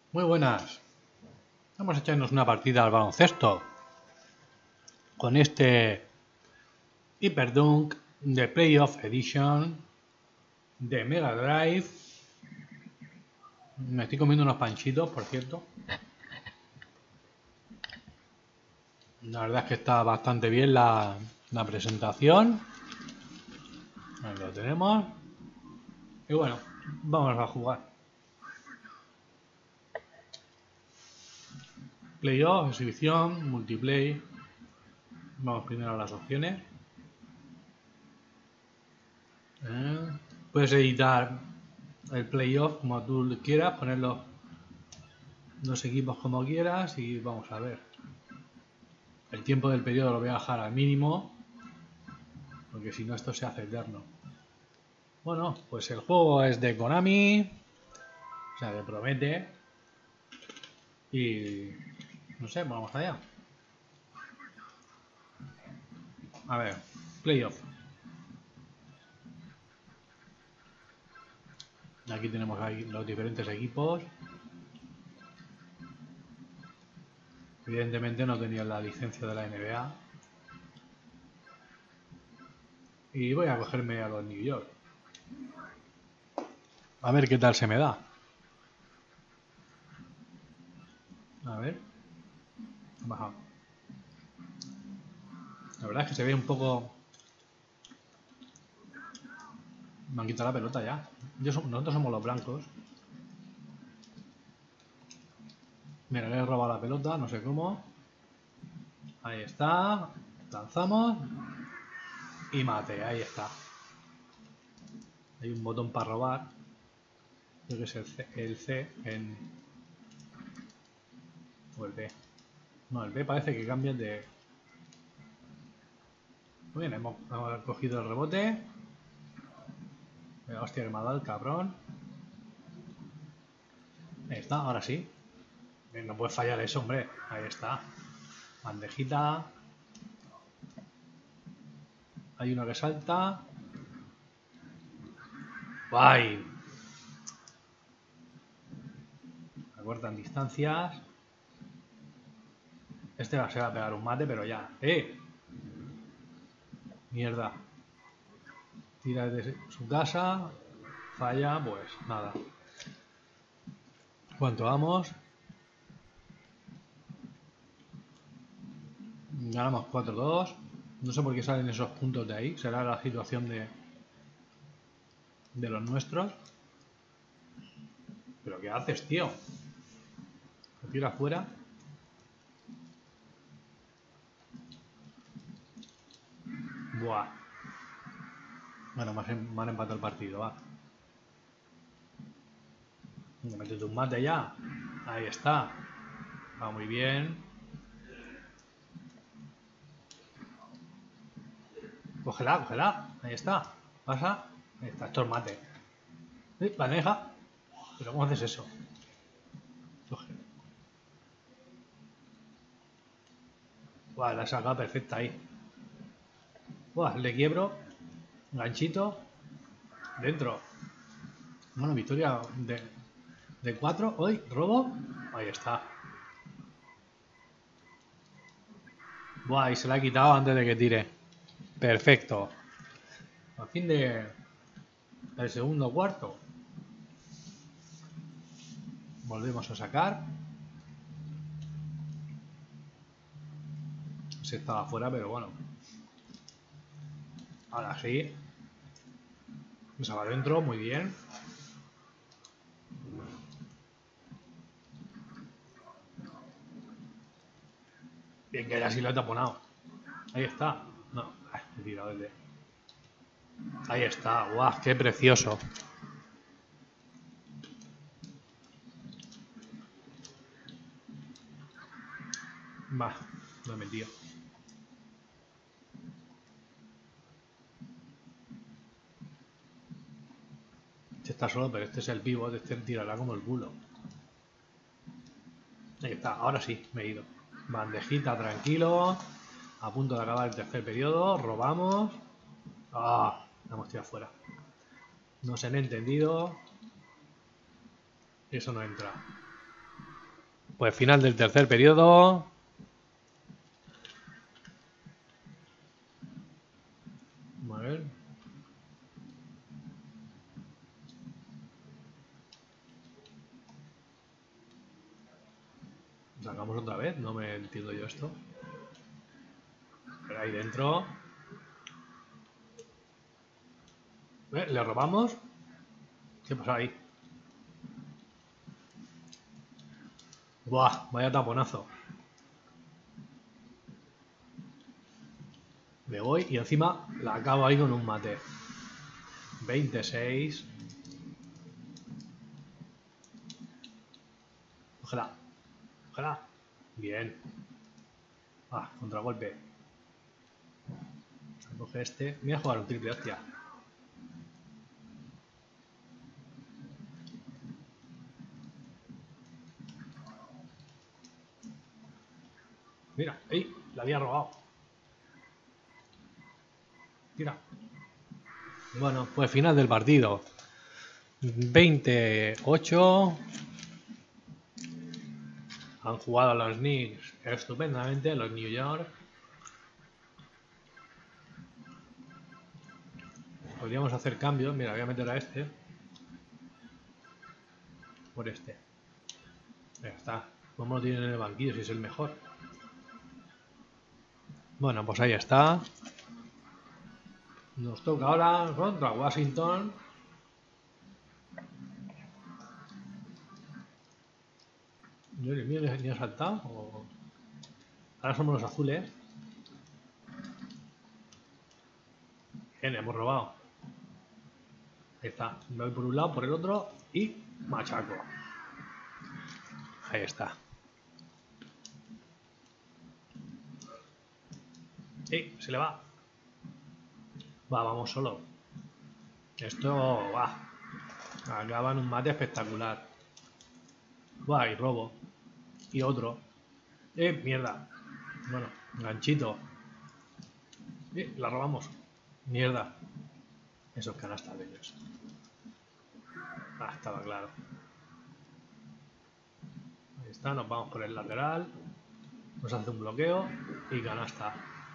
Muy buenas. Vamos a echarnos una partida al baloncesto con este Hyperdunk de Playoff Edition de Mega Drive. Me estoy comiendo unos panchitos, por cierto. La verdad es que está bastante bien la presentación. Ahí lo tenemos. Y bueno, vamos a jugar. Playoff, exhibición, multiplayer. Vamos primero a las opciones. Puedes editar el playoff como tú quieras, poner los equipos como quieras y vamos a ver. El tiempo del periodo lo voy a bajar al mínimo, porque si no esto se hace eterno. Bueno, pues el juego es de Konami, o sea que promete. Y no sé, vamos allá. A ver, playoff. Aquí tenemos ahí los diferentes equipos. Evidentemente no tenía la licencia de la NBA. Y voy a cogerme a los New York. A ver qué tal se me da. A ver. Bajado. La verdad es que se ve un poco... Me han quitado la pelota ya. Nosotros somos los blancos. Mira, le he robado la pelota, no sé cómo. Ahí está. Lanzamos. Y mate, ahí está. Hay un botón para robar. Creo que es el C en... O el B. No, el B parece que cambia de... Muy bien, hemos cogido el rebote. Hostia, que me ha dado el cabrón. Ahí está, ahora sí. No puede fallar eso, hombre. Ahí está. Bandejita. Hay uno que salta. ¡Guay! Acortan distancias. Este se va a pegar un mate, pero ya. Mierda. Tira desde su casa. Falla, pues nada. ¿Cuánto vamos? Ganamos 4-2. No sé por qué salen esos puntos de ahí. Será la situación de los nuestros. ¿Pero qué haces, tío? ¿Te tira afuera? Buah. Bueno, me han empatado el partido, va. Métete un mate ya. Ahí está. Va muy bien. Cógela, cógela. Ahí está. Pasa. Ahí está, esto es mate. Bandeja. ¿Pero cómo haces eso? Coge. Buah, la he sacado perfecta ahí. Buah, le quiebro. Ganchito. Dentro. Bueno, victoria de 4. Hoy, robo. Ahí está. Buah, y se la ha quitado antes de que tire. Perfecto. A fin del segundo cuarto. Volvemos a sacar. Se estaba fuera, pero bueno. Ahora sí. Se va adentro, muy bien. Bien, que ya sí lo he taponado. Ahí está. No, he tirado el de... Ahí está. Guau, qué precioso. Va, lo he metido. Este está solo, pero este es el pivot. Este tirará como el culo. Ahí está, ahora sí, me he ido. Bandejita, tranquilo. A punto de acabar el tercer periodo. Robamos. Ah, la hemos tirado fuera. No se han entendido. Eso no entra. Pues final del tercer periodo. A ver. Sacamos otra vez, no me entiendo yo esto. Pero ahí dentro. ¿Le robamos? ¿Qué pasa ahí? Buah, vaya taponazo. Me voy y encima la acabo ahí con un mate. 26. Ojalá. Ojalá. Bien. Ah, contragolpe. Coge este. Voy a jugar un triple, hostia. Mira, ¡ey! La había robado. Mira. Bueno, pues final del partido. 28. Han jugado los Knicks estupendamente, los New York. Podríamos hacer cambios. Mira, voy a meter a este. Por este. Ya está. ¿Cómo lo tienen en el banquillo si es el mejor? Bueno, pues ahí está. Nos toca ahora contra Washington. Yo el mío ni ha saltado. Ahora somos los azules. Bien, hemos robado. Ahí está. Me voy por un lado, por el otro y machaco. Ahí está. Se le va. Vamos solo. Esto va. Acaba en un mate espectacular. Y robo. Y otro. Mierda. Bueno, ganchito. La robamos. Mierda. Esos canastas de ellos. Estaba claro. Ahí está, nos vamos por el lateral. Nos hace un bloqueo y canasta.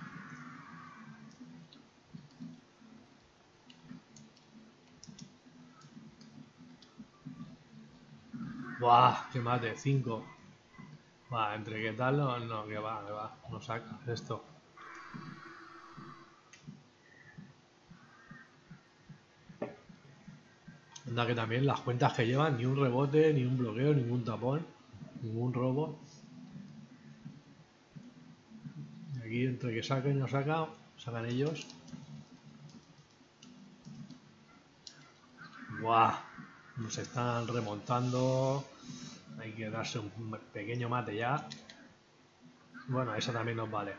¡Buah! ¡Qué mate! 5. Entre qué tal, no, que va. No saca esto. Anda que también las cuentas que llevan, ni un rebote, ni un bloqueo, ningún tapón, ningún robo. Aquí entre que saca y no saca, sacan ellos. ¡Buah! Nos están remontando. Hay que darse un pequeño mate ya. Bueno, eso también nos vale.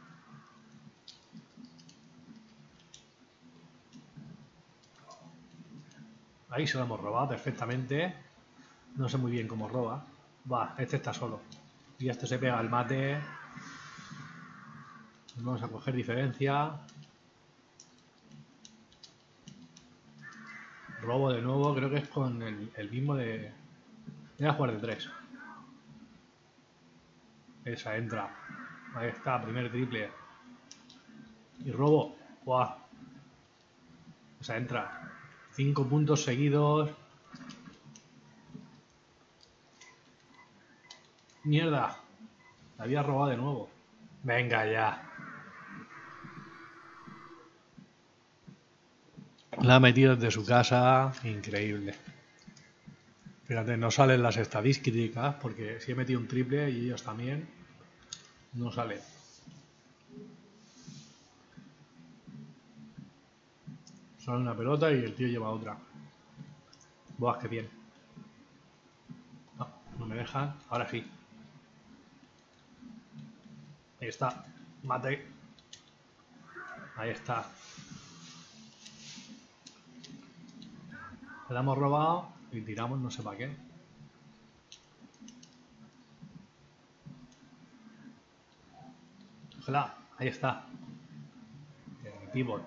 Ahí se lo hemos robado perfectamente. No sé muy bien cómo roba. Este está solo. Y este se pega al mate. Vamos a coger diferencia. Robo de nuevo. Creo que es con el mismo de... Voy a jugar de 3. Esa entra. Ahí está, primer triple. Y robo. ¡Buah! Esa entra. 5 puntos seguidos. Mierda. La había robado de nuevo. Venga ya. La ha metido desde su casa. Increíble. Fíjate, no salen las estadísticas porque si he metido un triple y ellos también, no sale. Sale una pelota y el tío lleva otra. Buah, qué bien. No me dejan. Ahora sí. Ahí está. Mate. Ahí está. Le hemos robado y tiramos no sé para qué. Ojalá. Ahí está. El pivot.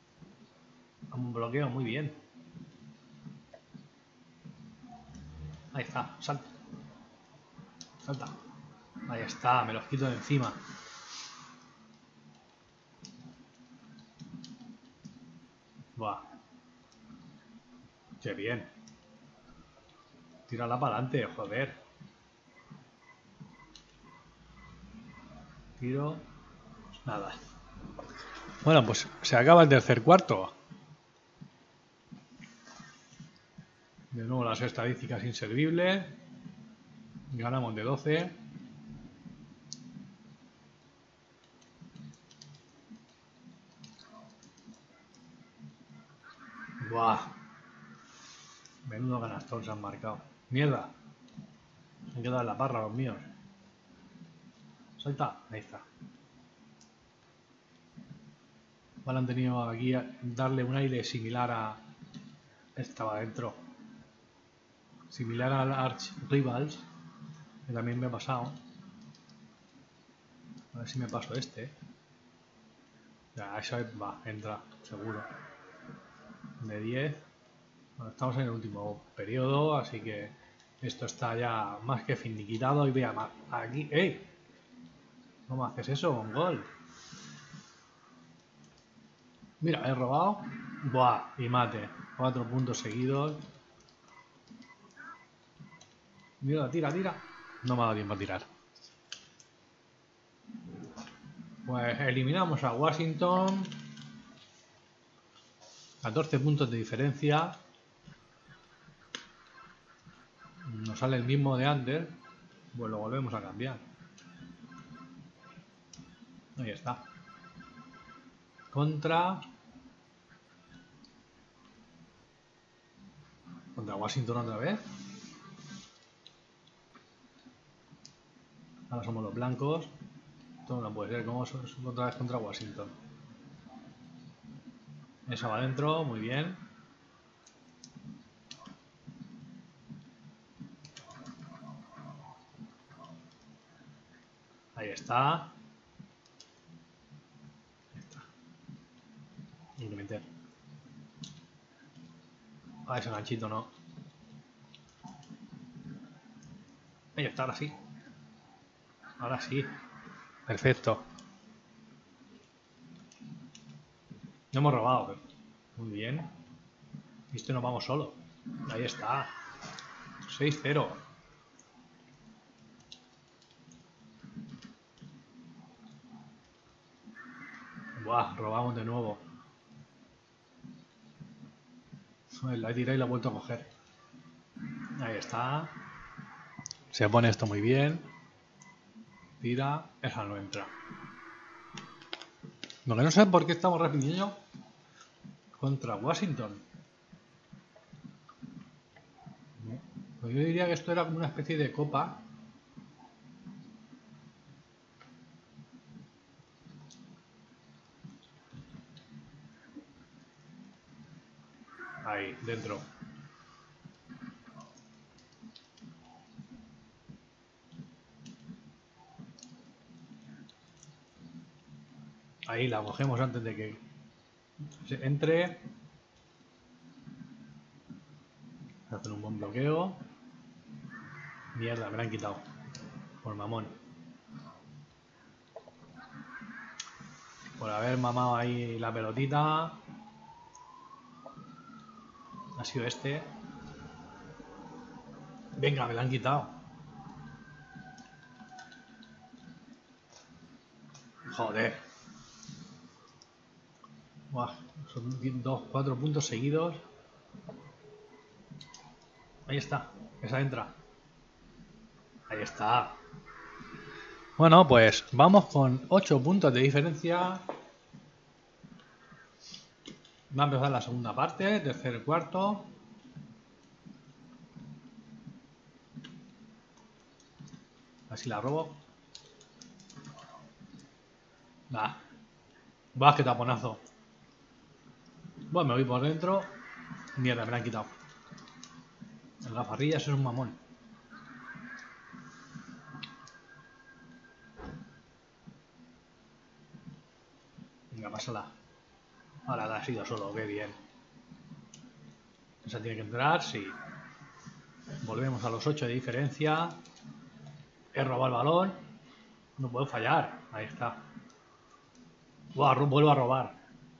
Un bloqueo muy bien. Ahí está, salta. Salta. Ahí está, me los quito de encima. Buah. Qué bien. Tírala para adelante, joder. Tiro. Nada. Bueno, pues se acaba el tercer cuarto. De nuevo las estadísticas inservibles. Ganamos de 12. Buah. Menudo ganastón se han marcado. Mierda. Se han quedado en la parra los míos. Salta. Ahí está. Vale, han tenido aquí darle un aire similar a... Estaba dentro. Similar al Arch Rivals. Que también me ha pasado. A ver si me paso este. Ya, eso va, entra, seguro. De 10. Bueno, estamos en el último periodo, así que esto está ya más que finiquitado. Y voy a aquí. ¡Ey! ¿Cómo haces eso? Un gol. Mira, he robado. Buah, y mate. 4 puntos seguidos. Mira, tira, tira. No me ha dado tiempo a tirar. Pues eliminamos a Washington. 14 puntos de diferencia. Nos sale el mismo de antes. Pues lo volvemos a cambiar. Ahí está. Contra Washington otra vez. Ahora somos los blancos. Esto no puede ser. ¿Cómo otra vez contra Washington? Eso va adentro. Muy bien. Ahí está. Ahí está. Hay que meter. Ah, ese ganchito no. Ahí está, ahora sí. Ahora sí. Perfecto. No hemos robado, pero... Muy bien. Y este nos vamos solo. Ahí está. 6-0. Buah, robamos de nuevo. La he tirado y la he vuelto a coger. Ahí está. Se pone esto muy bien. Tira. Esa no entra. Lo que no sé por qué estamos repitiendo contra Washington. Pues yo diría que esto era como una especie de copa. Ahí, dentro. Ahí la cogemos antes de que se entre. Hacen un buen bloqueo. Mierda, me la han quitado. Por mamón. Por haber mamado ahí la pelotita. Ha sido este. Venga, me la han quitado. Joder. Buah, son 4 puntos seguidos. Ahí está. Esa entra. Ahí está. Bueno, pues vamos con 8 puntos de diferencia. Va a empezar la segunda parte, tercer y cuarto. Así la robo. Nah. Va, que taponazo. Bueno, me voy por dentro. Mierda, me la han quitado. El gafarrillas es un mamón. Venga, pásala. Ahora la ha sido solo, qué bien. Esa tiene que entrar, sí. Volvemos a los 8 de diferencia. He robado el balón. No puedo fallar. Ahí está. Vuelvo a robar.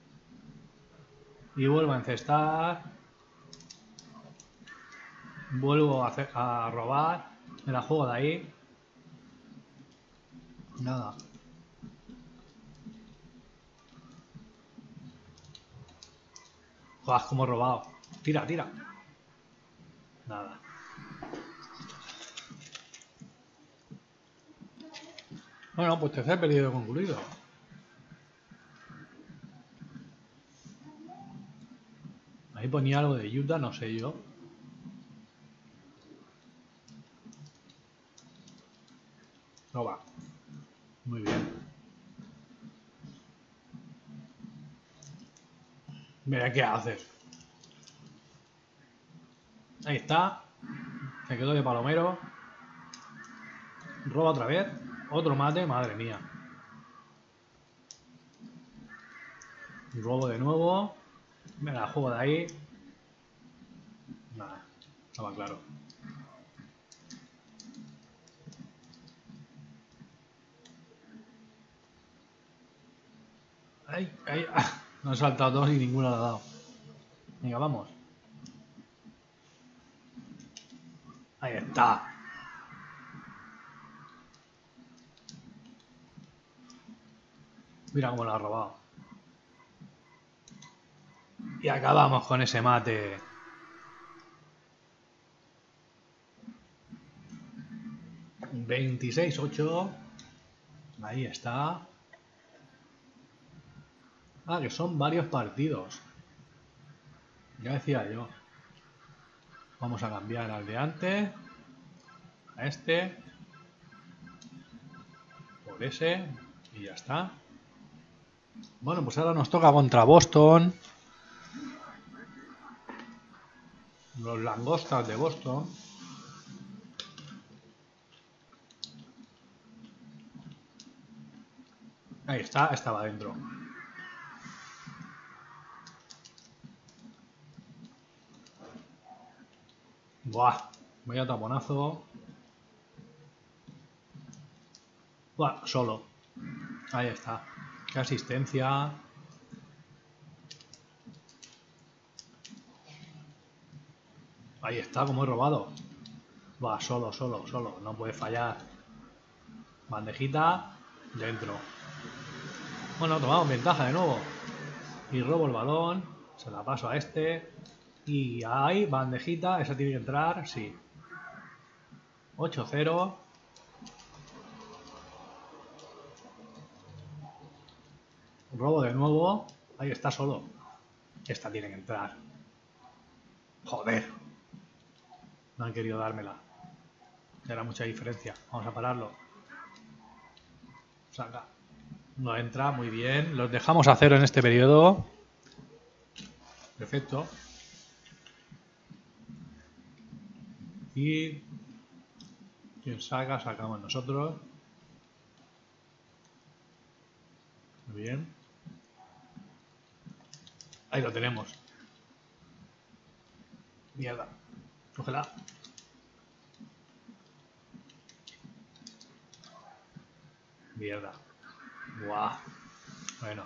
Y vuelvo a encestar. Vuelvo a robar. Me la juego de ahí. Nada. Joder, como he robado. Tira, tira. Nada. Bueno, pues tercer periodo concluido. Ahí ponía algo de Utah, no sé yo. No va. Muy bien. Mira qué haces. Ahí está. Se quedó de palomero. Roba otra vez. Otro mate, madre mía. Robo de nuevo. Me la juego de ahí. Nada, estaba claro. Ay, ay, me han saltado dos y ninguno lo ha dado. Venga, vamos. Ahí está. Mira cómo lo ha robado. Y acabamos con ese mate. $26-8. Ahí está. Ah, que son varios partidos. Ya decía yo. Vamos a cambiar al de antes. A este. Por ese. Y ya está. Bueno, pues ahora nos toca contra Boston. Los langostas de Boston. Ahí está, estaba dentro. Buah, vaya taponazo. Buah, solo. Ahí está. Qué asistencia. Ahí está, como he robado. Buah, solo. No puede fallar. Bandejita. Dentro. Bueno, tomamos ventaja de nuevo. Y robo el balón. Se la paso a este. Y ahí, bandejita. Esa tiene que entrar, sí. 8-0. Robo de nuevo. Ahí está solo. Esta tiene que entrar. Joder. No han querido dármela. Era mucha diferencia. Vamos a pararlo. Saca. No entra, muy bien. Los dejamos a 0 en este periodo. Perfecto. Y quien saca, sacamos nosotros. Muy bien. Ahí lo tenemos. Mierda. Cógela. Mierda. Buah. Bueno.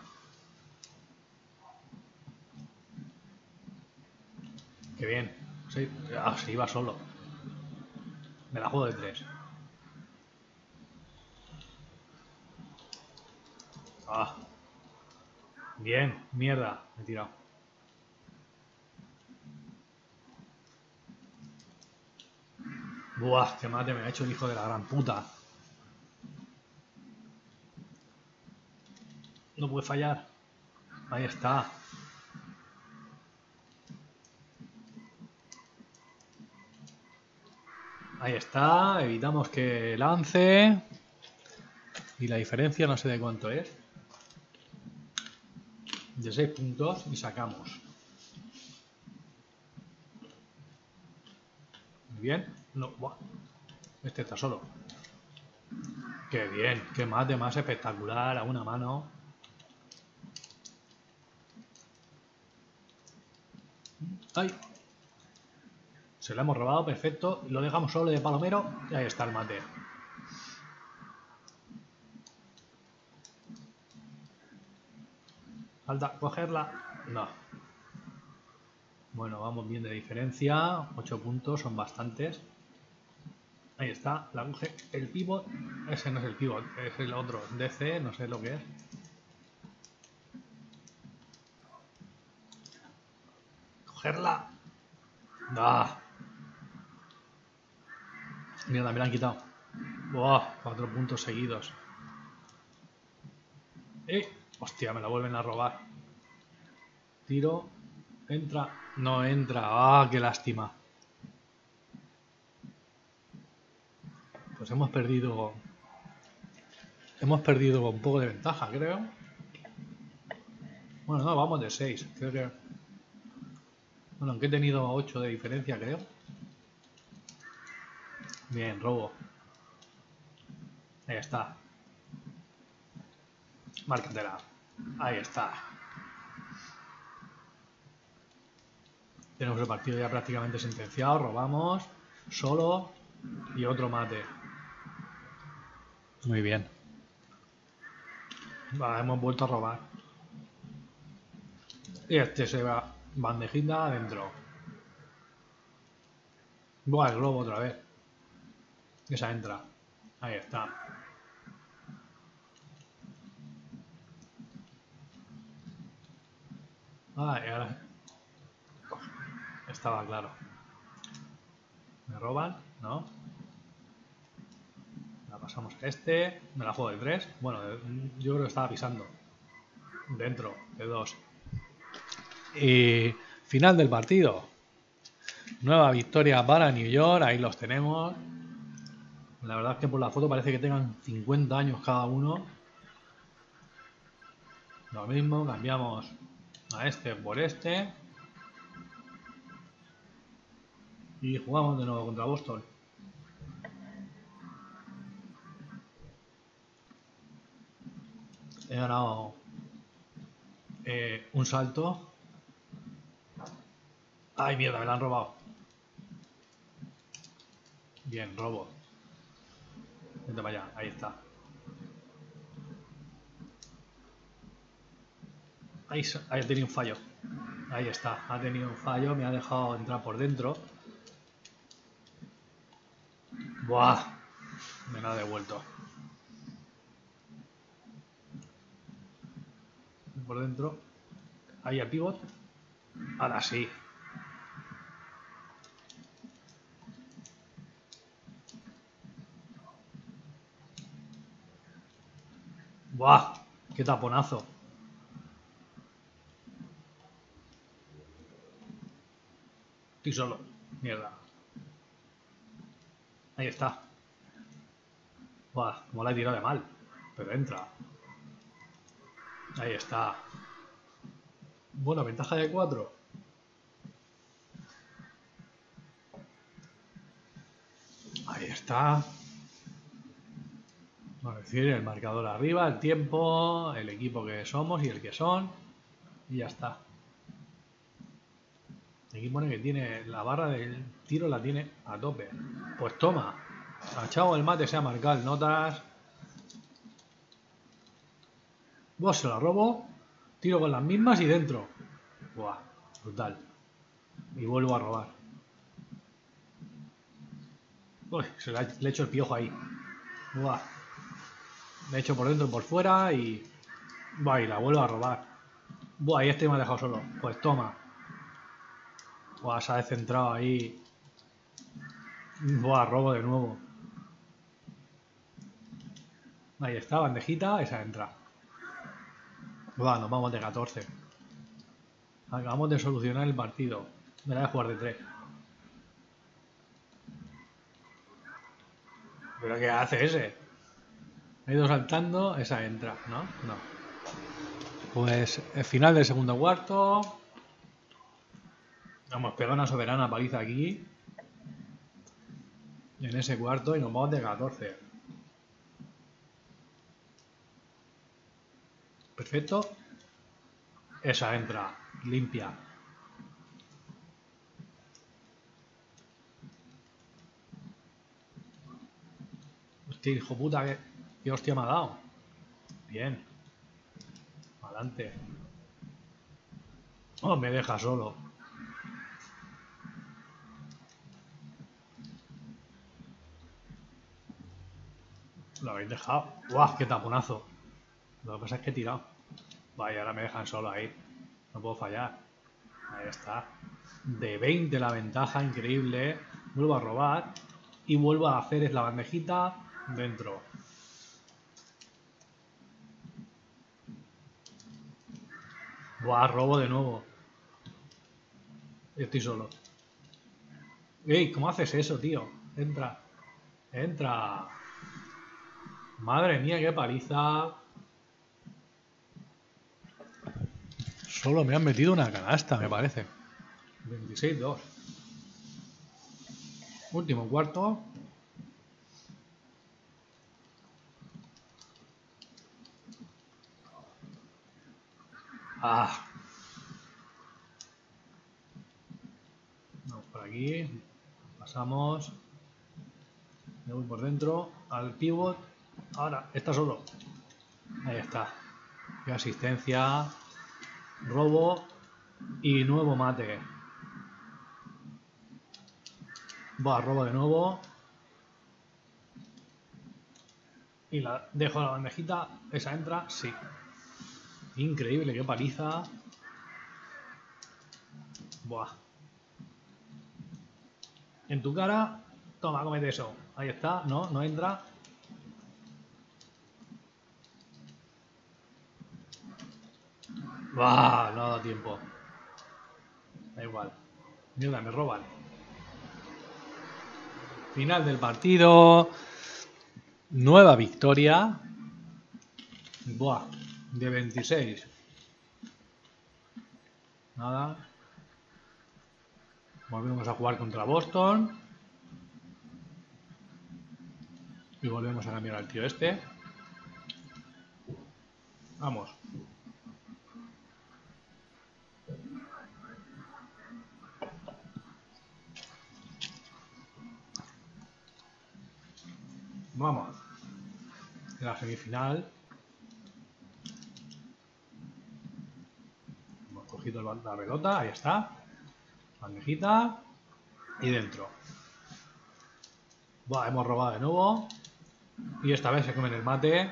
Qué bien. Sí. Ah, se iba solo. Me la juego de 3. Ah. Bien. Mierda. Me he tirado. Buah, qué mate me ha hecho el hijo de la gran puta. No puede fallar. Ahí está. Ahí está. Evitamos que lance. Y la diferencia no sé de cuánto es. De 6 puntos y sacamos. Muy bien. No, buah. Este está solo. Qué bien. Qué mate más espectacular. A una mano. ¡Ay! Se lo hemos robado, perfecto. Lo dejamos solo de palomero y ahí está el mate. Falta cogerla. No. Bueno, vamos bien de diferencia. 8 puntos, son bastantes. Ahí está, la coge el pivot. Ese no es el pivot, es el otro. DC, no sé lo que es. Cogerla. ¡Ah! Mira, me la han quitado. ¡Buah! 4 puntos seguidos. Hostia, me la vuelven a robar. Tiro. Entra. No entra. ¡Ah! ¡Qué lástima! Pues hemos perdido un poco de ventaja, creo. Bueno, no, vamos de 6. Creo que... Bueno, aunque he tenido 8 de diferencia, creo. Bien, robo. Ahí está. Márcatela. Ahí está. Tenemos el partido ya prácticamente sentenciado. Robamos. Solo. Y otro mate. Muy bien. Vale, hemos vuelto a robar. Y este se va. Bandejita adentro. Buah, el globo otra vez. Esa entra. Ahí está. Ah, y ahora... Estaba claro. Me roban, ¿no? La pasamos a este. Me la juego de 3. Bueno, yo creo que estaba pisando. Dentro de 2. Y final del partido. Nueva victoria para New York. Ahí los tenemos. La verdad es que por la foto parece que tengan 50 años cada uno. Lo mismo, cambiamos a este por este. Y jugamos de nuevo contra Boston. He ganado un salto. Ay, mierda, me la han robado. Bien, robo. Vente para allá, ahí está. Ahí ha tenido un fallo. Ahí está, ha tenido un fallo, me ha dejado entrar por dentro. Buah, me lo ha devuelto. Por dentro. Ahí el pivot. Ahora sí. Buah, qué taponazo. Estoy solo. Mierda. Ahí está. Buah, como la he tirado de mal. Pero entra. Ahí está. Bueno, ventaja de 4. Ahí está. Vamos a decir, el marcador arriba, el tiempo, el equipo que somos y el que son. Y ya está. Aquí pone que tiene la barra del tiro, la tiene a tope. Pues toma. A Chavo el mate se ha marcado el notas. Vos se la robo. Tiro con las mismas y dentro. Buah, brutal. Y vuelvo a robar. Uy, le he hecho el piojo ahí. Buah. Le he hecho por dentro y por fuera y... Buah, y la vuelvo a robar. Buah, y este me ha dejado solo. Pues toma. Buah, se ha descentrado ahí. Buah, robo de nuevo. Ahí está, bandejita, esa entra. Buah, nos vamos de 14. Acabamos de solucionar el partido. Me la voy a jugar de 3. ¿Pero qué hace ese? Ha ido saltando, esa entra, ¿no? No. Pues el final del segundo cuarto. Hemos pegado una soberana paliza aquí. En ese cuarto y nos vamos de 14. Perfecto. Esa entra, limpia. Hostia, hijo puta, qué hostia me ha dado. Bien. Adelante. Oh, me deja solo. Lo habéis dejado. ¡Guau! ¡Qué taponazo! Lo que pasa es que he tirado. Vaya, ahora me dejan solo ahí. No puedo fallar. Ahí está. De 20 la ventaja, increíble. Vuelvo a robar. Y vuelvo a hacer es la bandejita dentro. Buah, robo de nuevo. Estoy solo. ¡Ey! ¿Cómo haces eso, tío? Entra. Entra. Madre mía, qué paliza. Solo me han metido una canasta, me parece. 26-2. Último cuarto. Ah. Vamos por aquí. Pasamos. Me voy por dentro. Al pivot. Ahora, está solo. Ahí está. Qué asistencia. Robo. Y nuevo mate. Va, robo de nuevo. Y la dejo la bandejita. Esa entra. Sí. Increíble, qué paliza. Buah. En tu cara. Toma, cómete eso. Ahí está. No, no entra. Buah, no ha dado tiempo. Da igual. Mierda, me roban. Final del partido. Nueva victoria. Buah, de 26. Nada. Volvemos a jugar contra Boston. Y volvemos a cambiar al tío este. Vamos. Vamos. En la semifinal. Hemos cogido la pelota. Ahí está. Bandejita. Y dentro. Buah, hemos robado de nuevo. Y esta vez se comen el mate.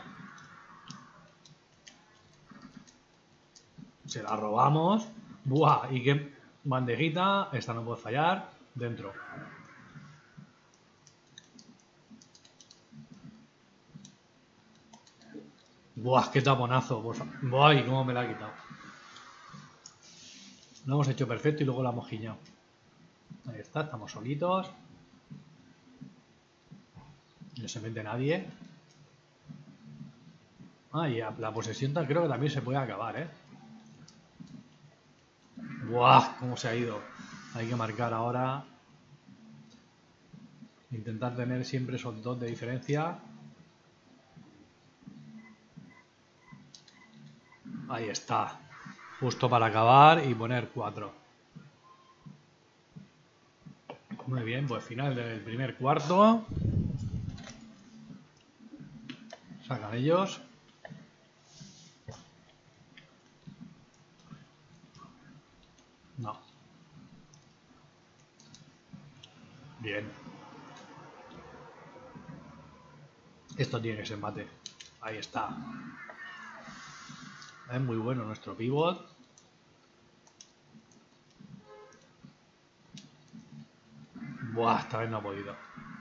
Se la robamos. Buah, y qué bandejita. Esta no puede fallar. Dentro. Buah, qué taponazo. Buah, y cómo me la ha quitado. Lo hemos hecho perfecto y luego la hemos guiñado. Ahí está, estamos solitos. No se mete nadie. Ah, y la posesión creo que también se puede acabar, ¿eh? ¡Buah! ¿Cómo se ha ido? Hay que marcar ahora. Intentar tener siempre esos 2 de diferencia. Ahí está. Justo para acabar y poner 4. Muy bien, pues final del primer cuarto. Sacan ellos. No. Bien. Esto tiene que ser mate. Ahí está. Es muy bueno nuestro pivot. Buah, esta vez no ha podido.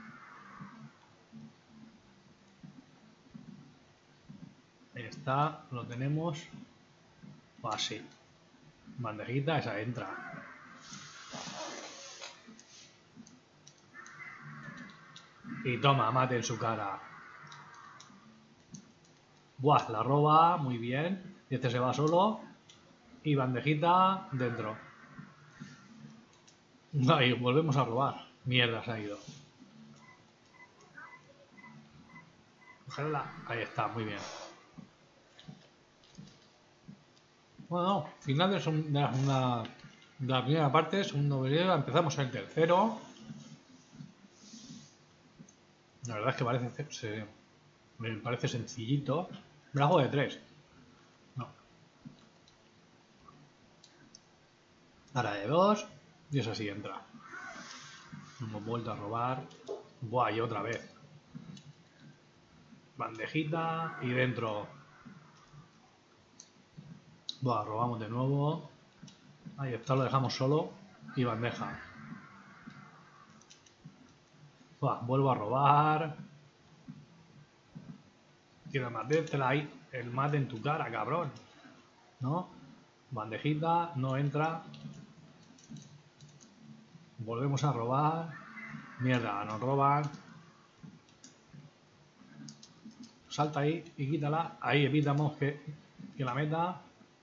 Ahí está, lo tenemos. Así. Bandejita, esa entra. Y toma, mate en su cara. Buah, la roba, muy bien. Y este se va solo. Y bandejita dentro. Ahí, volvemos a robar. Mierda, se ha ido. Ojalá. Ahí está, muy bien. Bueno, final de la primera parte, segundo periodo, empezamos el tercero. La verdad es que parece Me parece sencillito. Me la juego de 3. No. Ahora de 2. Y eso sí entra. Hemos vuelto a robar. Buah, y otra vez. Bandejita y dentro. Buah, robamos de nuevo. Ahí está, lo dejamos solo. Y bandeja. Buah, vuelvo a robar. Quiero matártela ahí. El mate en tu cara, cabrón. ¿No? Bandejita, no entra. Volvemos a robar. Mierda, nos roban. Salta ahí y quítala. Ahí evitamos que la meta.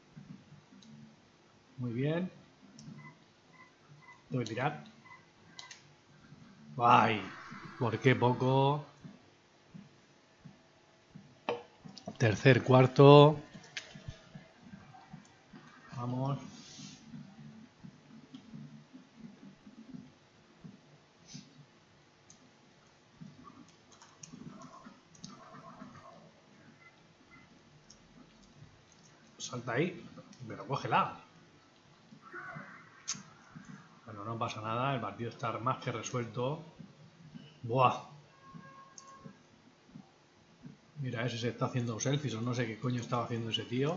Muy bien. Tengo que tirar. Ay, ¿por qué poco? Tercer, cuarto. Vamos. Salta ahí, pero cógela. Bueno, no pasa nada, el partido está más que resuelto. Buah. Mira, ese se está haciendo selfies o no sé qué coño estaba haciendo ese tío.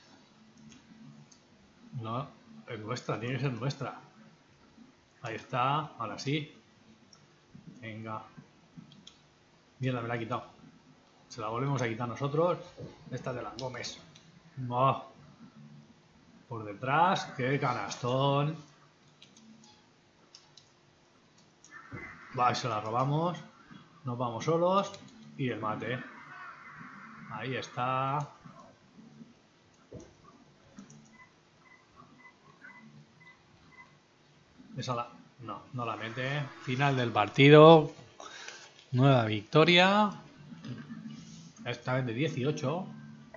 No, es nuestra, tiene que ser nuestra. Ahí está, ahora sí. Venga. Mierda, me la ha quitado. Se la volvemos a quitar nosotros. Esta te la comes. No. Por detrás, qué canastón. Va, se la robamos. Nos vamos solos. Y el mate. Ahí está. Esa la... No, no la mete. Final del partido. Nueva victoria. Esta vez de 18.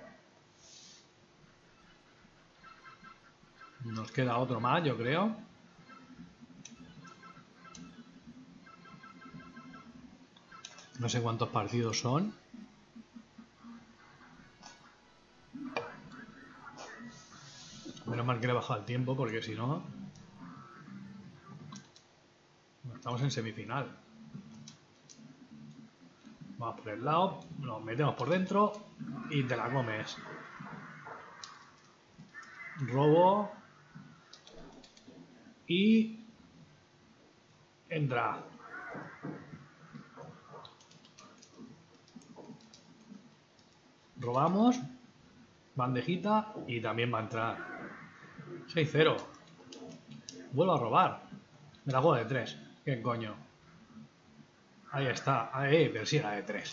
Nos queda otro más, yo creo. No sé cuántos partidos son. Menos mal que le he bajado el tiempo, porque si no... Estamos en semifinal. Vamos por el lado, nos metemos por dentro y te la comes. Robo. Y... entra. Robamos. Bandejita y también va a entrar. 6-0. Vuelvo a robar. Me la juego de 3. ¿Qué coño? Ahí está. Ahí, pero sí era de 3.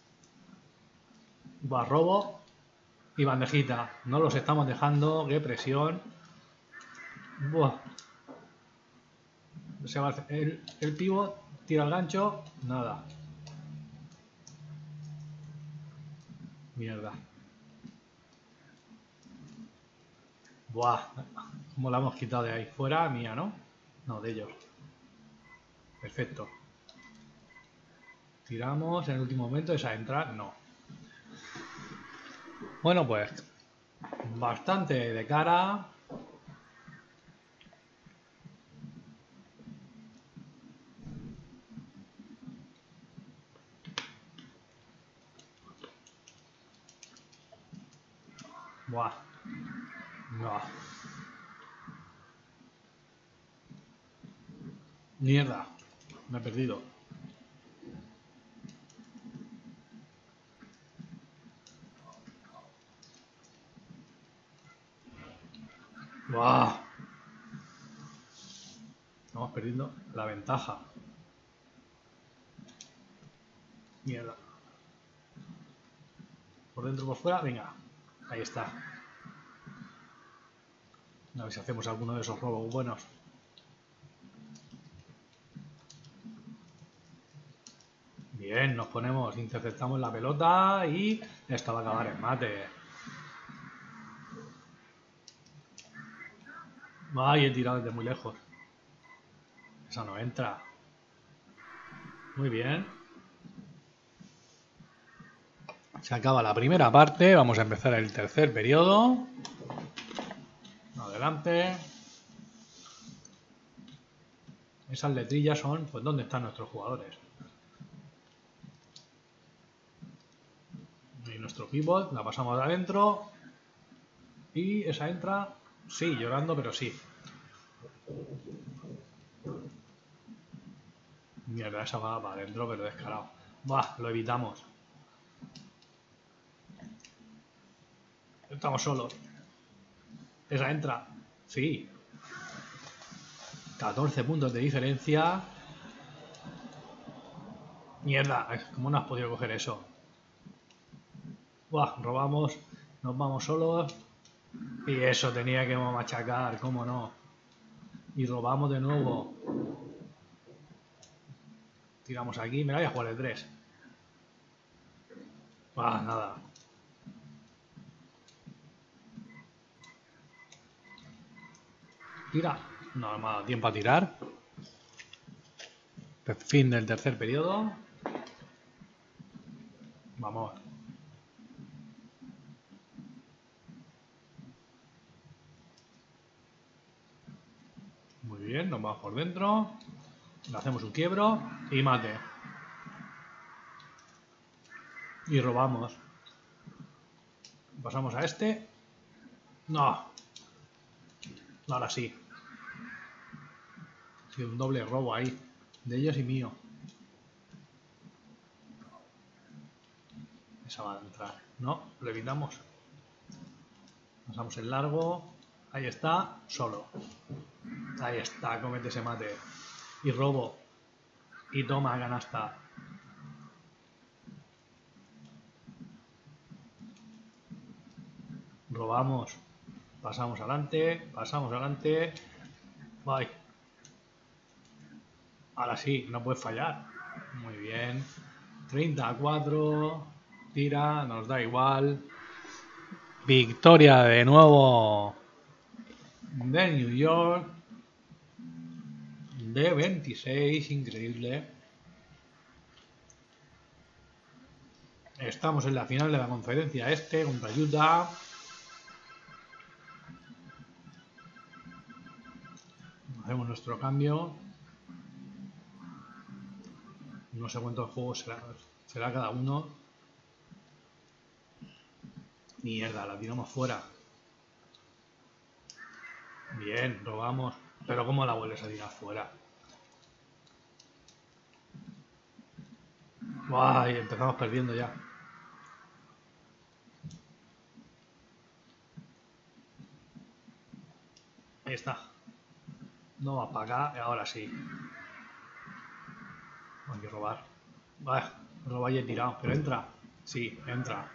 Va, robo. Y bandejita. No los estamos dejando. Qué presión. Buah. Se va el pivot. Tira el gancho. Nada. Mierda. Buah. ¿Cómo la hemos quitado de ahí? Fuera mía, ¿no? No, de ellos. Perfecto. Tiramos en el último momento. Esa entrar, no. Bueno, pues bastante de cara. Buah. No. Mierda. Me he perdido. Buah. Estamos perdiendo la ventaja. Mierda. Por dentro, por fuera. Venga. Ahí está. A ver si hacemos alguno de esos robos buenos. Bien, nos ponemos, interceptamos la pelota y esto va a acabar en mate. Ay, he tirado desde muy lejos. Esa no entra. Muy bien. Se acaba la primera parte. Vamos a empezar el tercer periodo. Adelante. Esas letrillas son, pues, ¿dónde están nuestros jugadores? Y nuestro pivot, la pasamos de adentro. Y esa entra, sí, llorando, pero sí. Mierda, esa va para adentro, pero descarado. Buah, lo evitamos. Estamos solos. Esa entra, sí. 14 puntos de diferencia. Mierda, ¿cómo no has podido coger eso? Buah, robamos, nos vamos solos. Y eso tenía que machacar, ¿cómo no? Y robamos de nuevo. Tiramos aquí, me voy a jugar el 3. Ah, nada. Tira. No me ha dado tiempo a tirar. Fin del tercer periodo. Vamos. Muy bien, nos vamos por dentro. Le hacemos un quiebro y mate. Y robamos. Pasamos a este. No. Ahora sí. Ha sido un doble robo ahí. De ellos y mío. Esa va a entrar. No, lo evitamos. Pasamos el largo. Ahí está. Solo. Ahí está. Comete ese mate. Y robo. Y toma canasta. Robamos. Pasamos adelante. Pasamos adelante. Bye. Ahora sí, no puedes fallar. Muy bien. 30-4. Tira, nos da igual. Victoria de nuevo de New York. De 26, increíble. Estamos en la final de la conferencia este contra Utah. Hacemos nuestro cambio. No sé cuántos juegos será cada uno. Mierda, la tiramos fuera. Bien, robamos. Pero ¿cómo la vuelves a tirar fuera? ¡Ay! Empezamos perdiendo ya. Ahí está. No va para acá, ahora sí. Hay que robar. Robar y he tirado. ¿Pero entra? Sí, entra.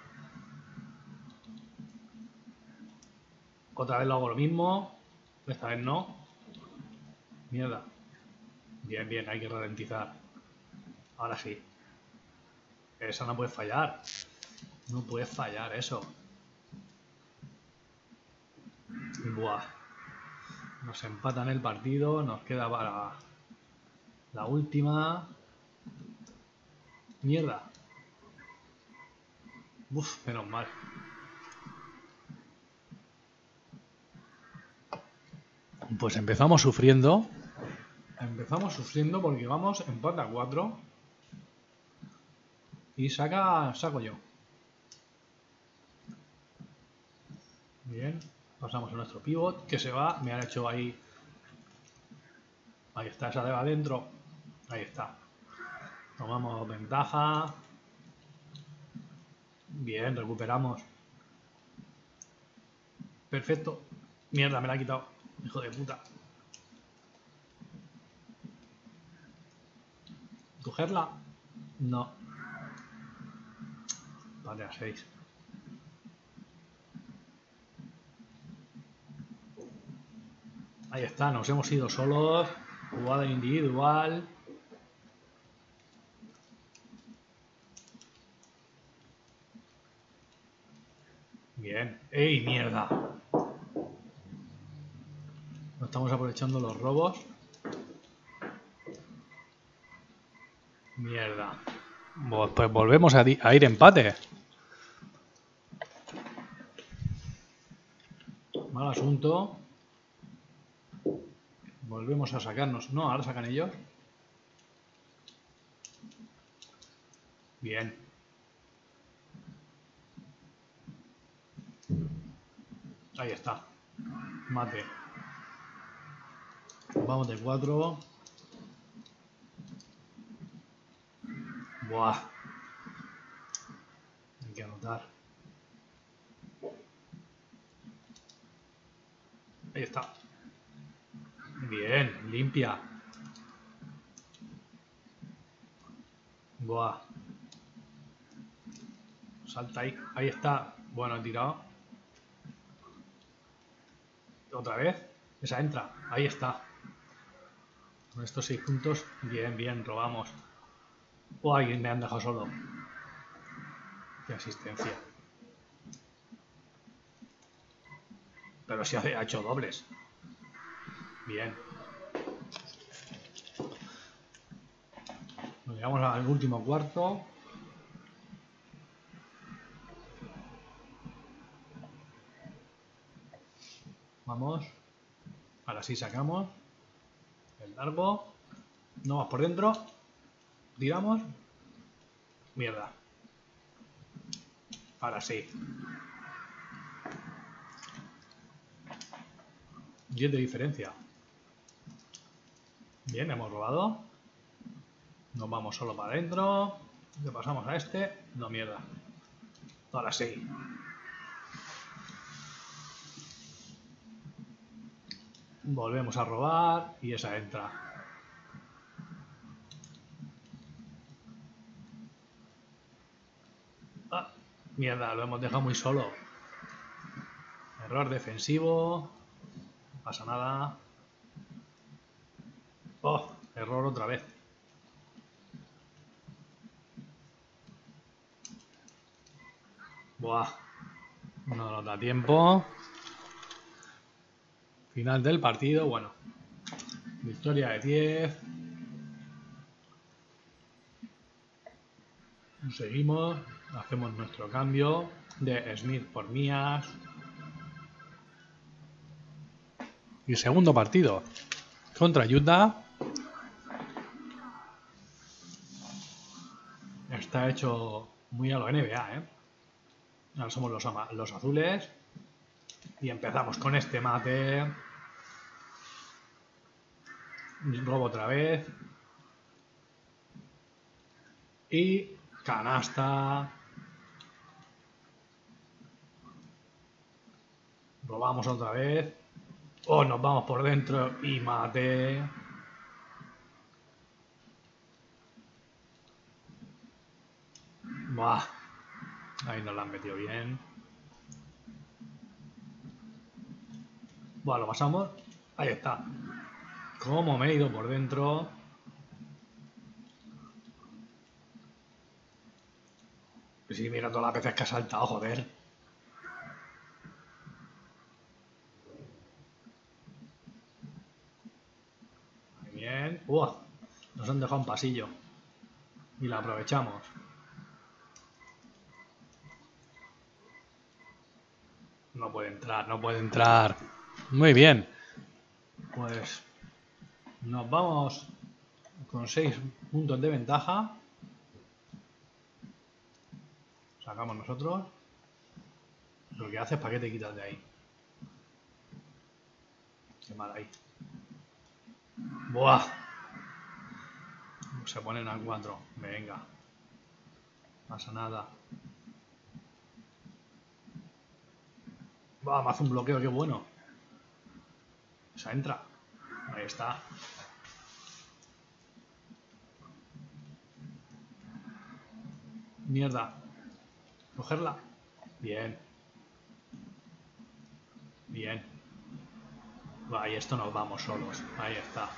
Otra vez lo hago lo mismo. Esta vez no. Mierda. Bien, bien, hay que ralentizar. Ahora sí. Esa no puede fallar. No puede fallar eso. Buah. Nos empatan el partido. Nos queda para la última. Mierda. Uf, menos mal. Pues empezamos sufriendo. Empezamos sufriendo porque vamos empate a 4. Y saco yo. Bien. Pasamos a nuestro pivot que se va. Me han hecho ahí. Ahí está, esa de va adentro. Ahí está. Tomamos ventaja. Bien, recuperamos. Perfecto. Mierda, me la ha quitado. Hijo de puta. ¿Cogerla? No. Vale, a 6. Ahí está, nos hemos ido solos. Jugada individual. Bien. ¡Ey, mierda! No estamos aprovechando los robos. Mierda. Pues volvemos a ir empate. Mal asunto. Volvemos a sacarnos. No, ahora sacan ellos. Bien. Ahí está. Mate. Vamos de 4. Buah. Hay que anotar. Ahí está. Bien, limpia. Buah. Salta ahí. Ahí está. Bueno, he tirado. Otra vez. Esa entra. Ahí está. Con estos 6 puntos. Bien, bien. Robamos. Uy, me han dejado solo. Qué asistencia. Pero si ha hecho dobles. Bien. Nos llegamos al último cuarto. Vamos. Ahora sí sacamos. El largo. No vas por dentro. Tiramos. Mierda. Ahora sí. 10 de diferencia. Bien, hemos robado. Nos vamos solo para adentro. Le pasamos a este. No, mierda. Ahora sí. Volvemos a robar. Y esa entra. Ah, mierda, lo hemos dejado muy solo. Error defensivo. No pasa nada. Oh, error otra vez. Buah. No nos da tiempo. Final del partido. Bueno. Victoria de 10. Seguimos. Hacemos nuestro cambio de Smith por Mías. Y segundo partido. Contra Utah. Está hecho muy a lo NBA, ¿eh? Ahora somos los azules. Y empezamos con este mate. Robo otra vez. Y canasta. Robamos otra vez. Oh, nos vamos por dentro y mate. Buah. Ahí nos la han metido bien. Buah, lo pasamos. Ahí está. Cómo me he ido por dentro. Sí, mira todas las veces que ha saltado, joder. Muy bien. Buah. Nos han dejado un pasillo. Y la aprovechamos. No puede entrar, no puede entrar. Muy bien. Pues nos vamos con 6 puntos de ventaja. Sacamos nosotros. Lo que hace es para que te quitas de ahí. Qué mal ahí. Buah. Se ponen a 4. Venga. No pasa nada. Buah, me hace un bloqueo, qué bueno. Esa entra. Ahí está. Mierda. Cogerla. Bien. Bien. Y esto nos vamos solos. Ahí está.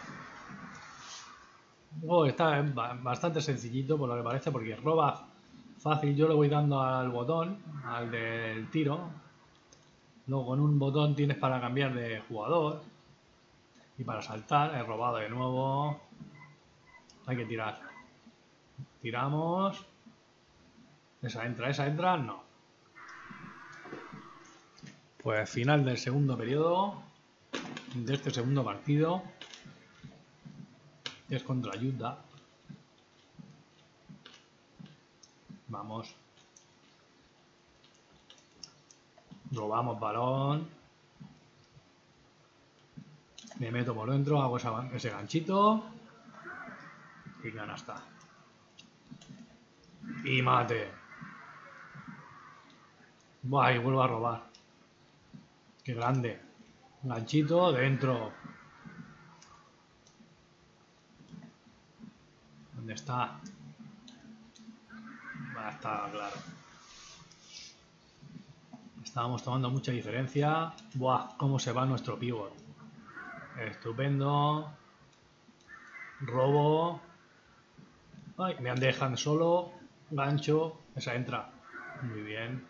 Oh, está bastante sencillito por lo que parece, porque roba fácil. Yo le voy dando al botón, al del tiro. Luego con un botón tienes para cambiar de jugador. Y para saltar, he robado de nuevo. Hay que tirar. Tiramos. Esa entra, no. Pues final del segundo periodo de este segundo partido. Es contra Utah. Vamos. Robamos balón. Me meto por dentro, hago ese ganchito. Y canasta. Y mate. Buah, y vuelvo a robar. Qué grande. Ganchito dentro. ¿Dónde está? Está claro. Estábamos tomando mucha diferencia. Buah, cómo se va nuestro pívot. Estupendo. Robo. Ay, me han dejado solo. Gancho. Esa entra. Muy bien.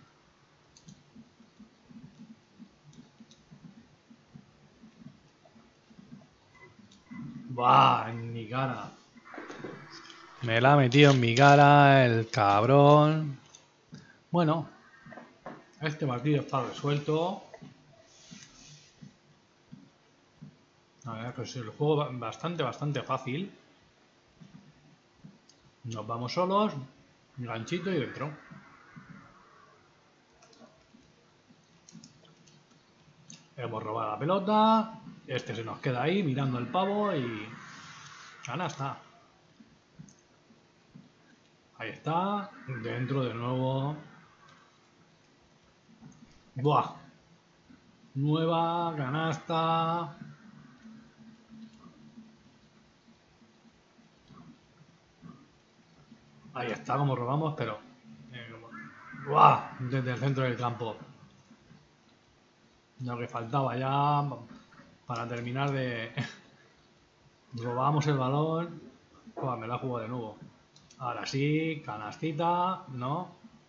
Buah, en mi cara. Me la ha metido en mi cara el cabrón. Bueno, este partido está resuelto. A ver, pues el juego bastante fácil. Nos vamos solos. Ganchito y dentro. Hemos robado la pelota. Este se nos queda ahí mirando el pavo y... canasta. Ahí está. Dentro de nuevo. Buah. Nueva canasta. Ahí está como robamos, pero... ¡buah! Desde el centro del campo. Lo que faltaba ya para terminar de... robamos el balón. Buah, me la juego de nuevo. Ahora sí, canastita, ¿no?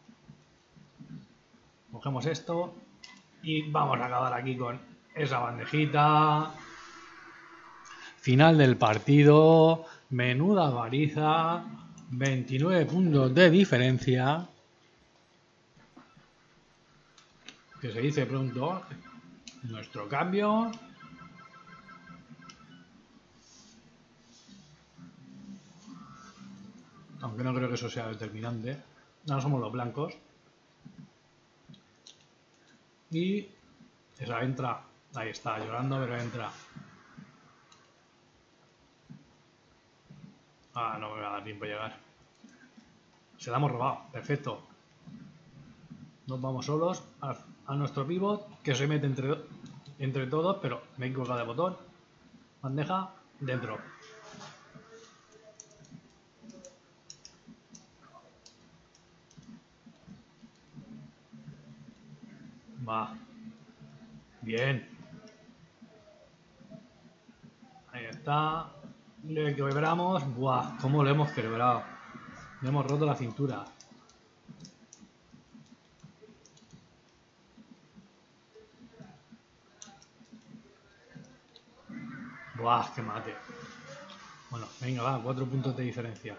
Cogemos esto y vamos a acabar aquí con esa bandejita. Final del partido. Menuda baliza. 29 puntos de diferencia. Que se dice pronto. Nuestro cambio. Aunque no creo que eso sea determinante. Ahora somos los blancos. Y esa entra. Ahí está, llorando, pero entra. Ah, no me va a dar tiempo a llegar. Se la hemos robado. Perfecto. Nos vamos solos a nuestro pivot, que se mete entre todos, pero me he equivocado de botón. Bandeja, dentro. Va. Bien. Ahí está. Le quebramos. Buah, cómo lo hemos quebrado. Le hemos roto la cintura. Buah, qué mate. Bueno, venga, va, 4 puntos de diferencia.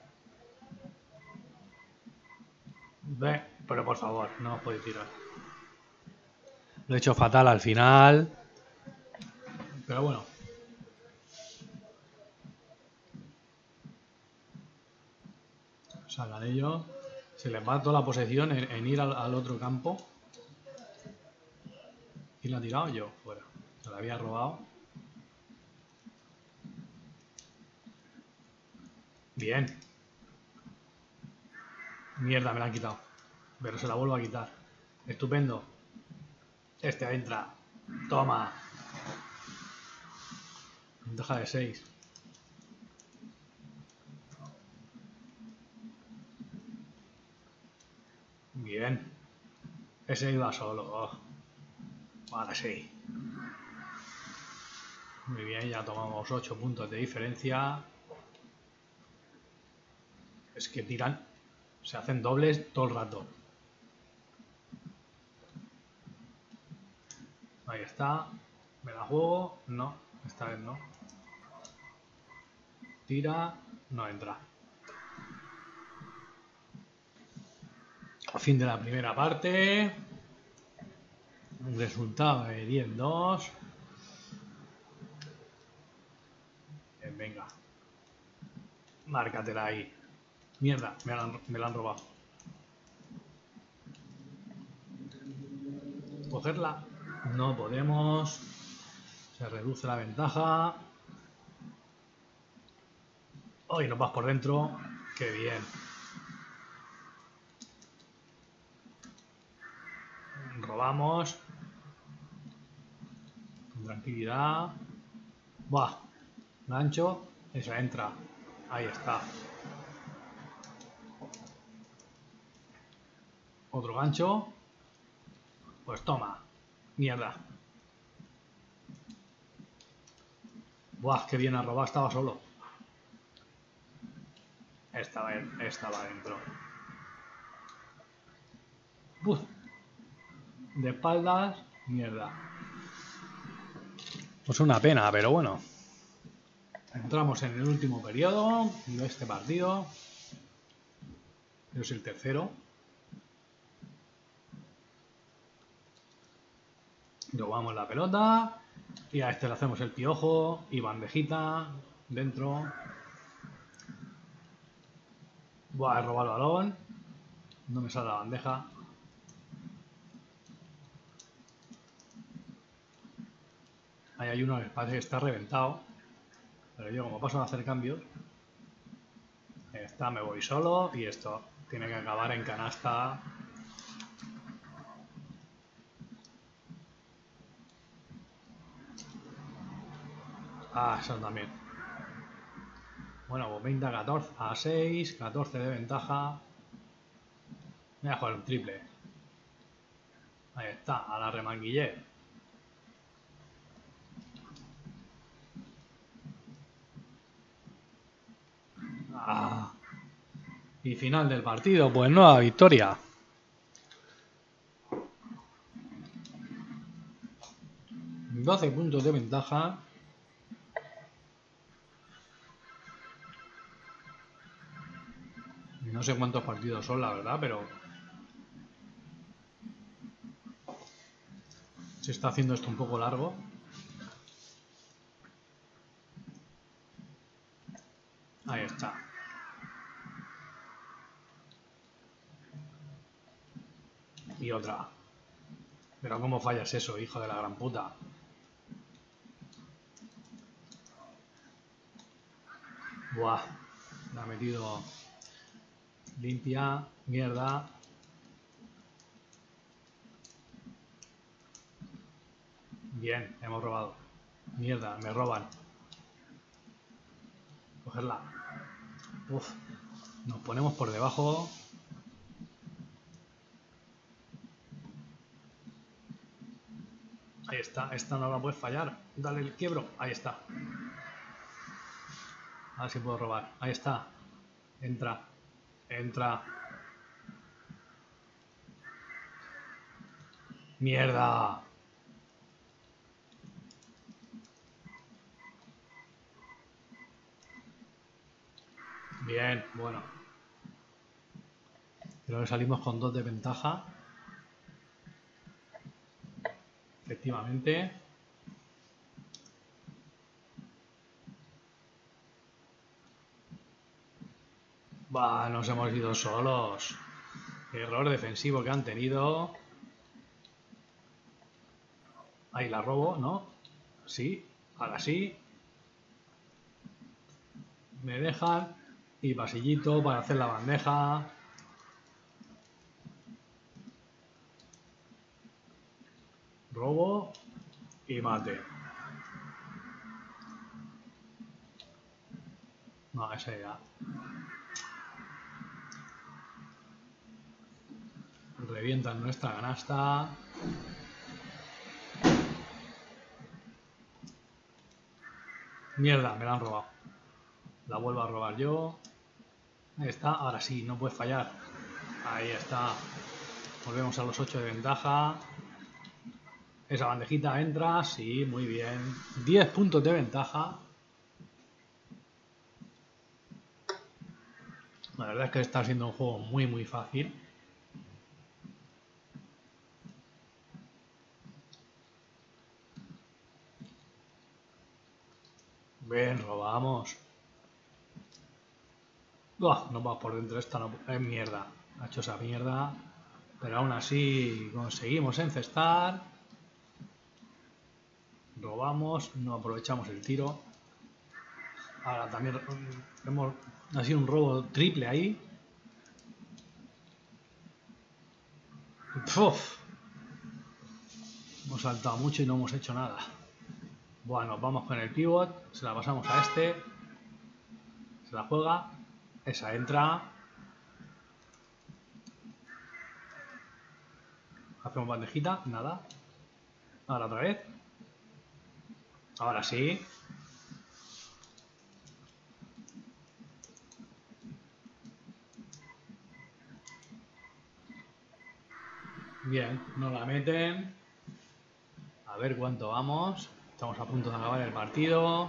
Ve, pero por favor, no os podéis tirar. Lo he hecho fatal al final. Pero bueno. Salgan ellos. Se les va toda la posesión en ir al otro campo. ¿Quién la ha tirado? Yo, fuera. Se la había robado. Bien. Mierda, me la han quitado. Pero se la vuelvo a quitar. Estupendo. Este entra. Toma. Ventaja de 6. Bien. Ese iba solo. Oh. Ahora sí. Muy bien, ya tomamos 8 puntos de diferencia. Es que tiran. Se hacen dobles todo el rato. Ahí está. Me la juego. No, esta vez no. Tira. No entra. Fin de la primera parte. Un resultado de 10-2. Venga. Márcatela ahí. Mierda, me la han robado. Cogerla. No podemos. Se reduce la ventaja. Hoy nos vas por dentro. Qué bien. Robamos. Con tranquilidad. Buah. Gancho. Esa entra. Ahí está. Otro gancho. Pues toma. Mierda. Buah, qué bien ha robado. Estaba solo. Estaba dentro. Uf. De espaldas. Mierda. Pues una pena, pero bueno. Entramos en el último periodo de este partido. Es el tercero. Robamos la pelota. Y a este le hacemos el piojo. Y bandejita. Dentro. Buah, he robado el balón. No me sale la bandeja. Ahí hay uno que parece que está reventado. Pero yo como paso a hacer cambios. Me voy solo. Y esto tiene que acabar en canasta. Ah, eso también. Bueno, pues 20 a 6, 14 de ventaja. Voy a jugar un triple. Ahí está, a la remanguillé. Ah. Y final del partido, pues nueva victoria. 12 puntos de ventaja. No sé cuántos partidos son, la verdad, pero se está haciendo esto un poco largo. Ahí está. Y otra. Pero ¿cómo fallas eso, hijo de la gran puta? Buah. Me ha metido limpia. Mierda. Bien, hemos robado. Mierda, me roban. Cogerla. Uf. Nos ponemos por debajo. Ahí está, esta no la puedes fallar. Dale el quiebro. Ahí está. A ver si puedo robar. Ahí está. Entra. Entra. ¡Mierda! Bien, bueno. Creo que salimos con 2 de ventaja. Efectivamente. Bah, nos hemos ido solos. Error defensivo que han tenido. Ahí la robo, ¿no? Sí, ahora sí. Me dejan. Y pasillito para hacer la bandeja. Robo. Y mate. No, esa ya. Revientan nuestra canasta. Mierda, me la han robado. La vuelvo a robar yo. Ahí está, ahora sí, no puedes fallar. Ahí está. Volvemos a los 8 de ventaja. Esa bandejita entra, sí, muy bien. 10 puntos de ventaja. La verdad es que está siendo un juego muy fácil. Vamos. Buah, no va por dentro, esta no es mierda. Ha hecho esa mierda. Pero aún así conseguimos encestar. Robamos, no aprovechamos el tiro. Ahora también ha sido un robo triple ahí. ¡Uf! Hemos saltado mucho y no hemos hecho nada. Bueno, vamos con el pivot. Se la pasamos a este. Se la juega. Esa entra. Hacemos bandejita. Nada. Ahora otra vez. Ahora sí. Bien, no la meten. A ver cuánto vamos. Estamos a punto de acabar el partido.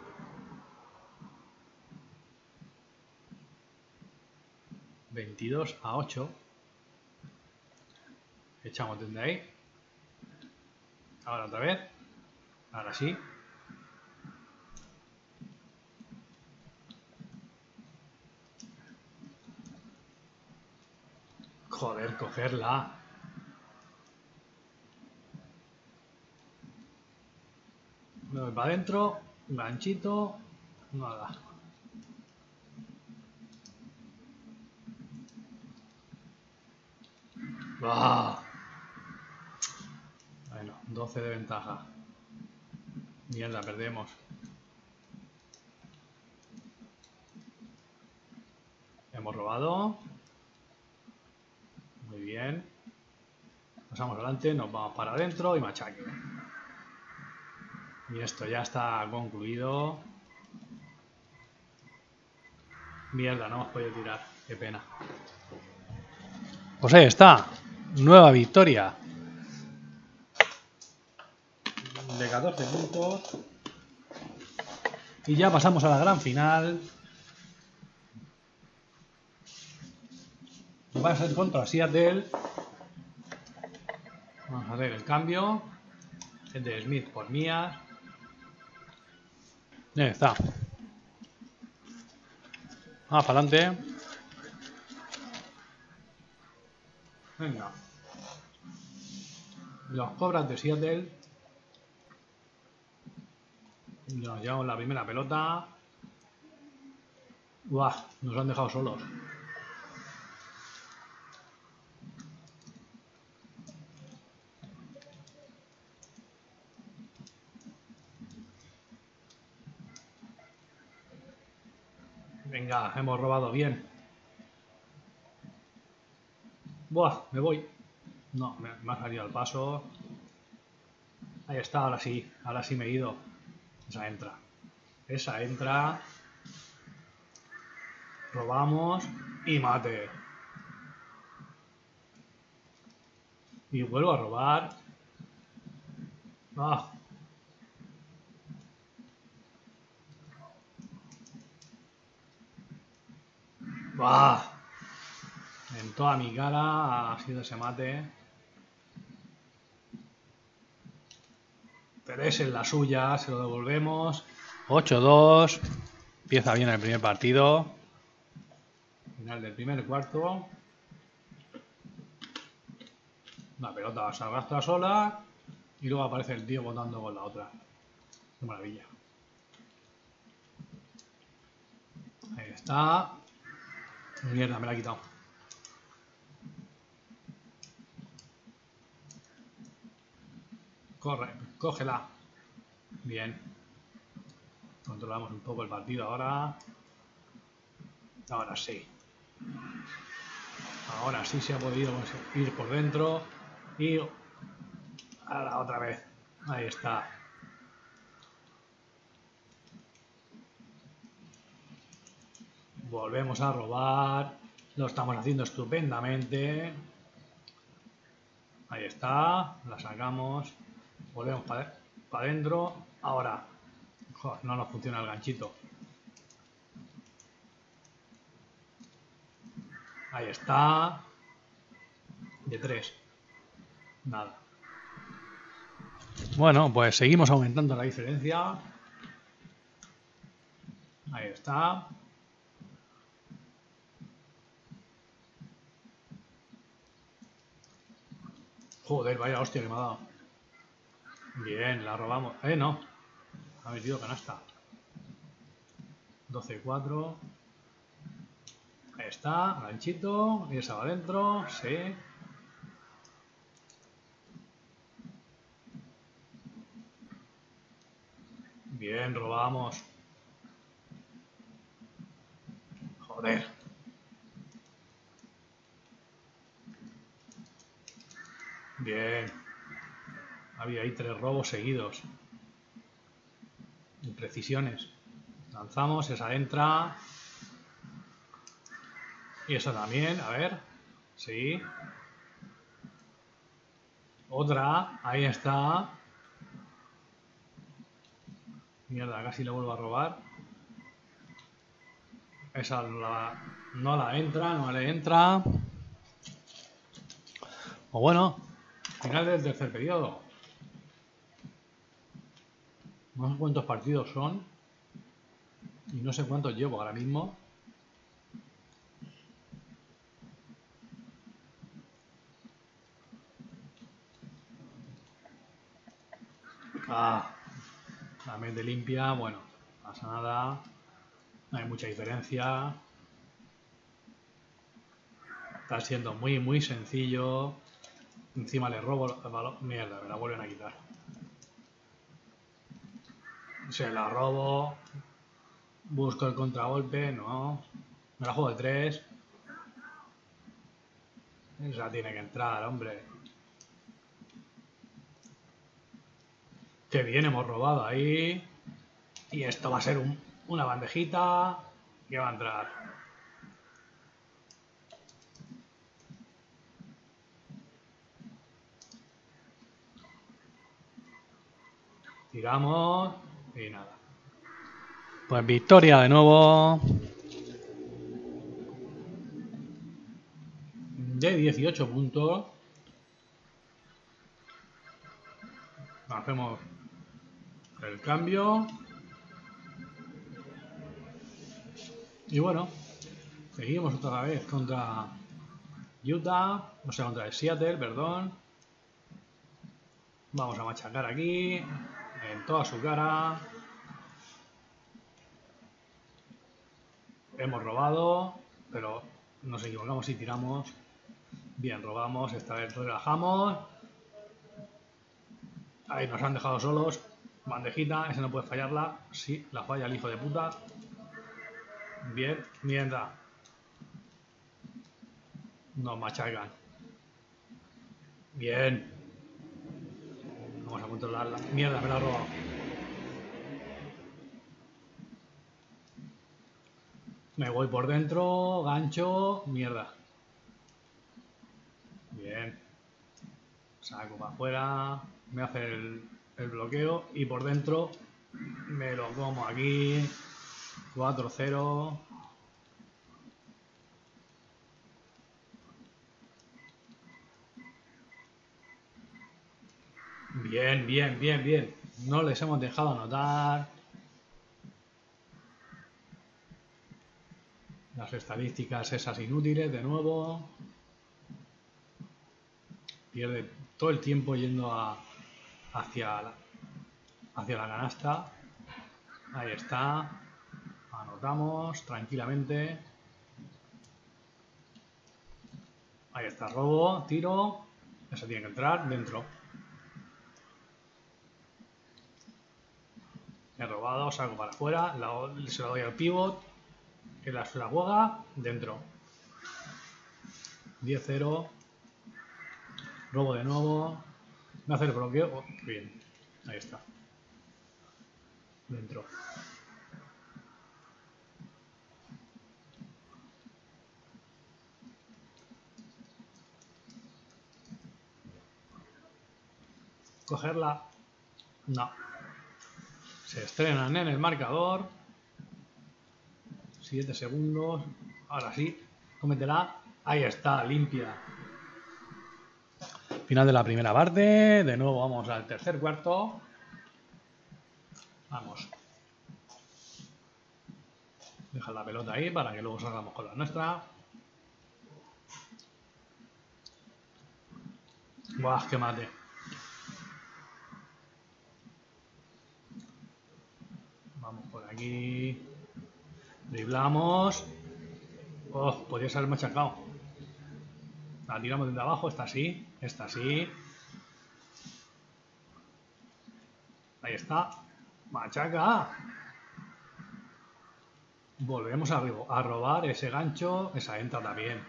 (22-8). Echamos desde ahí. Ahora otra vez. Ahora sí. Joder, cogerla. Me voy para adentro. Ganchito. Nada. ¡Ah! Bueno, 12 de ventaja. Mierda, perdemos. Hemos robado. Muy bien. Pasamos adelante, nos vamos para adentro y machaque. Y esto ya está concluido. Mierda, no hemos podido tirar. Qué pena. Pues ahí está. Nueva victoria. De 14 puntos. Y ya pasamos a la gran final. Va a ser contra Seattle. Vamos a hacer el cambio. El de Smith por Mías. Ahí está. Vamos para adelante. Venga. Los Cobras de Seattle. Nos llevamos la primera pelota. ¡Buah! Nos han dejado solos. Venga, hemos robado bien. ¡Buah! Me voy. No, me ha salido al paso. Ahí está, ahora sí me he ido. Esa entra. Esa entra. Robamos y mate. Y vuelvo a robar. ¡Ah! ¡Bah! En toda mi cara ha sido ese mate. Pero es en la suya, se lo devolvemos. 8-2. Empieza bien el primer partido. Final del primer cuarto. La pelota se arrastra sola. Y luego aparece el tío botando con la otra. Qué maravilla. Ahí está. Mierda, me la ha quitado. Corre, cógela. Bien. Controlamos un poco el partido ahora. Ahora sí. Ahora sí se ha podido ir por dentro. Y ahora otra vez. Ahí está. Volvemos a robar. Lo estamos haciendo estupendamente. Ahí está. La sacamos. Volvemos para adentro. Ahora. Joder, no nos funciona el ganchito. Ahí está. De 3. Nada. Bueno, pues seguimos aumentando la diferencia. Ahí está. Joder, vaya hostia que me ha dado. Bien, la robamos. No. Ha metido canasta. 12-4. Ahí está, ganchito. Y esa va adentro. Sí. Bien, robamos. Joder. Bien. Había ahí 3 robos seguidos. Imprecisiones. Lanzamos, esa entra. Y esa también, a ver. Sí. Otra, ahí está. Mierda, casi le vuelvo a robar. Esa no la entra, no le entra. O bueno, final del tercer periodo. No sé cuántos partidos son. Y no sé cuántos llevo ahora mismo. La mente limpia, bueno, no pasa nada. No hay mucha diferencia. Está siendo muy sencillo. Encima le robo el balón. Mierda, me la vuelven a quitar. Se la robo. Busco el contragolpe. No. Me la juego de 3. Esa tiene que entrar, hombre. Qué bien hemos robado ahí. Y esto va a ser una bandejita que va a entrar. Tiramos y nada. Pues victoria de nuevo. De 18 puntos. Hacemos el cambio. Y bueno, seguimos otra vez contra Utah. O sea, contra el Seattle, perdón. Vamos a machacar aquí. En toda su cara. Hemos robado, pero nos equivocamos y tiramos. Bien, robamos. Esta vez relajamos. Ahí nos han dejado solos. Bandejita, esa no puede fallarla. Sí, la falla el hijo de puta. Bien, mierda. Nos machacan. Bien. Vamos a controlarla. Mierda, me la ha robado. Me voy por dentro. Gancho. Mierda. Bien. Saco para afuera. Me hace el bloqueo. Y por dentro me lo como aquí. 4-0. Bien. No les hemos dejado anotar. Las estadísticas esas inútiles de nuevo. Pierde todo el tiempo yendo hacia la canasta. Ahí está. Anotamos tranquilamente. Ahí está, robo, tiro. Eso tiene que entrar dentro. He robado, saco para afuera. Se la doy al pivot. Que la juega dentro. 10-0. Robo de nuevo. Me hace el bloqueo. Bien. Ahí está. Dentro. Cogerla. No. Se estrenan en el marcador. 7 segundos. Ahora sí. Cómetela. Ahí está, limpia. Final de la primera parte. De nuevo vamos al tercer cuarto. Vamos. Deja la pelota ahí para que luego salgamos con la nuestra. Buah, que mate. Vamos por aquí. Driblamos. Oh, podría ser machacado. La tiramos desde abajo. Esta sí. Esta sí. Ahí está. Machaca. Volvemos a robar ese gancho. Esa entra también.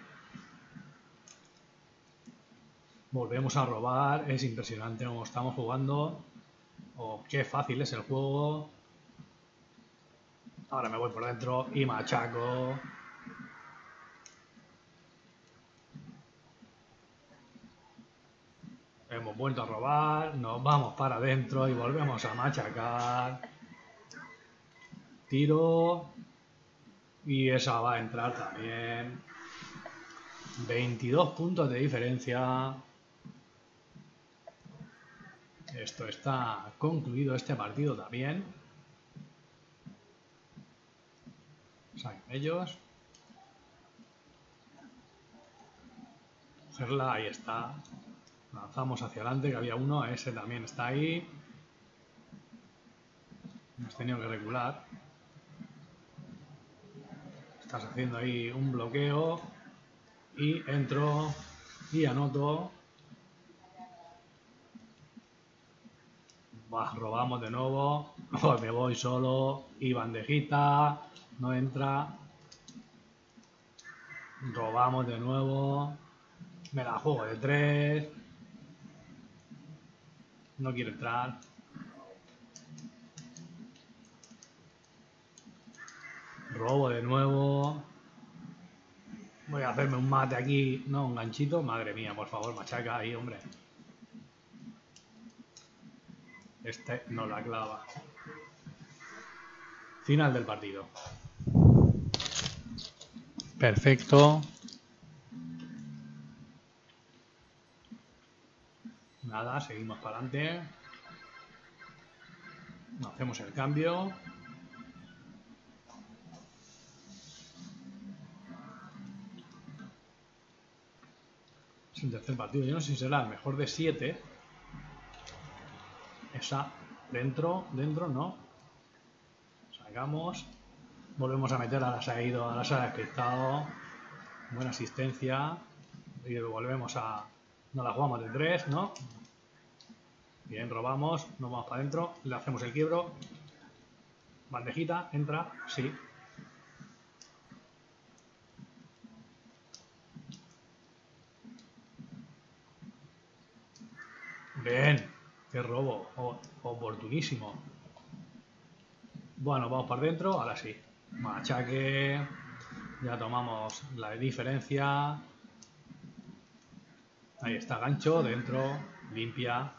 Volvemos a robar. Es impresionante cómo estamos jugando. Oh, qué fácil es el juego. Ahora me voy por dentro y machaco. Hemos vuelto a robar. Nos vamos para adentro y volvemos a machacar. Tiro. Y esa va a entrar también. 22 puntos de diferencia. Esto está concluido, este partido también. Salen ellos. Cogerla, ahí está. Lanzamos hacia adelante, que había uno. Ese también está ahí. Hemos tenido que recular. Estás haciendo ahí un bloqueo. Y entro. Y anoto. Bah, robamos de nuevo. Oh, me voy solo. Y bandejita. No entra. Robamos de nuevo. Me la juego de 3. No quiere entrar. Robo de nuevo. Voy a hacerme un mate aquí. No, un ganchito. Madre mía, por favor, machaca ahí, hombre. Este no la clava. Final del partido. Perfecto. Nada, seguimos para adelante. Hacemos el cambio. Es un tercer partido. Yo no sé si será el mejor de 7. Esa. Dentro no. Sacamos. Volvemos a meter a la se ha ido a la sala de cristal. Buena asistencia. Y volvemos a. No la jugamos de 3, ¿no? Bien, robamos. Nos vamos para adentro. Le hacemos el quiebro. Bandejita. Entra. Sí. Bien. Qué robo. Oportunísimo. Bueno, vamos para adentro. Ahora sí. Machaque. Ya tomamos la diferencia. Ahí está, gancho, dentro, limpia.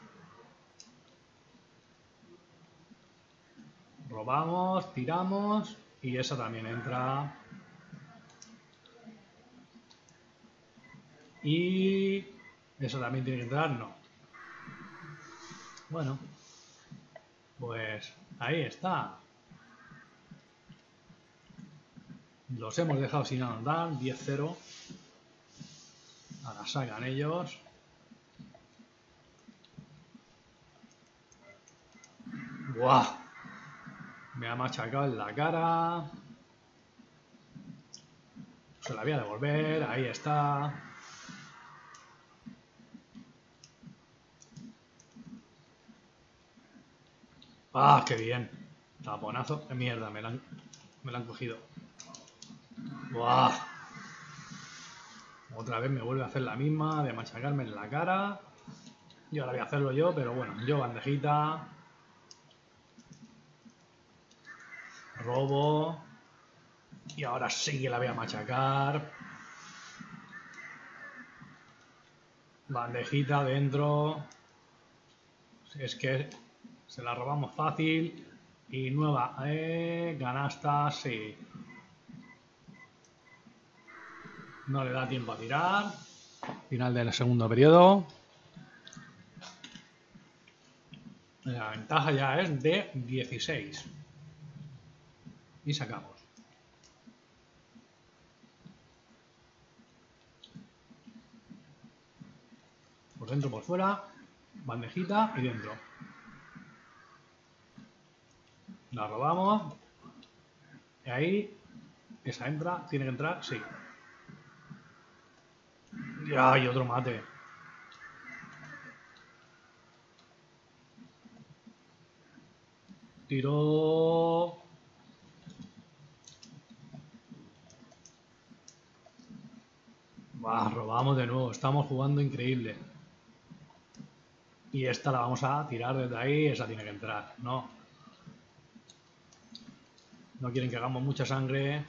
Robamos, tiramos y esa también entra. Y eso también tiene que entrar, no. Bueno, pues ahí está. Los hemos dejado sin anotar, 10-0. Ahora sacan ellos. ¡Buah! Me ha machacado en la cara. Se la voy a devolver, ahí está. ¡Ah, qué bien! Taponazo. Mierda, me la han cogido. ¡Buah! Otra vez me vuelve a hacer la misma de machacarme en la cara. Y ahora voy a hacerlo yo, pero bueno, yo bandejita. Robo. Y ahora sí que la voy a machacar. Bandejita dentro. Es que se la robamos fácil. Y nueva. Canasta, sí. No le da tiempo a tirar. Final del segundo periodo. La ventaja ya es de 16. Y sacamos. dentro, por fuera. Bandejita y dentro. La robamos. Y ahí. Esa entra. Tiene que entrar. Sí. Ya, y otro mate. Tiro. Bah, robamos de nuevo. Estamos jugando increíble. Y esta la vamos a tirar desde ahí. Esa tiene que entrar. No. No quieren que hagamos mucha sangre.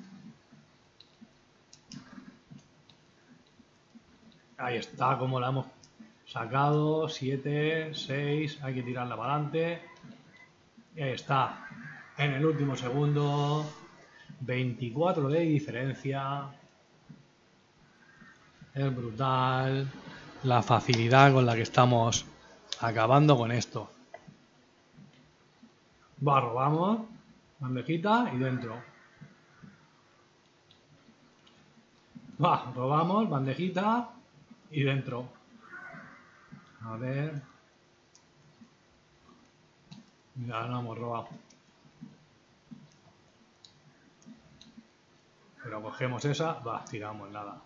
Ahí está, como la hemos sacado. 7, 6. Hay que tirarla para adelante. Y ahí está. En el último segundo. 24 de diferencia. Es brutal la facilidad con la que estamos acabando con esto. Va, robamos. Bandejita y dentro. Va, robamos. Bandejita y dentro. A ver. Ya no hemos robado. Pero cogemos esa. Va, tiramos nada.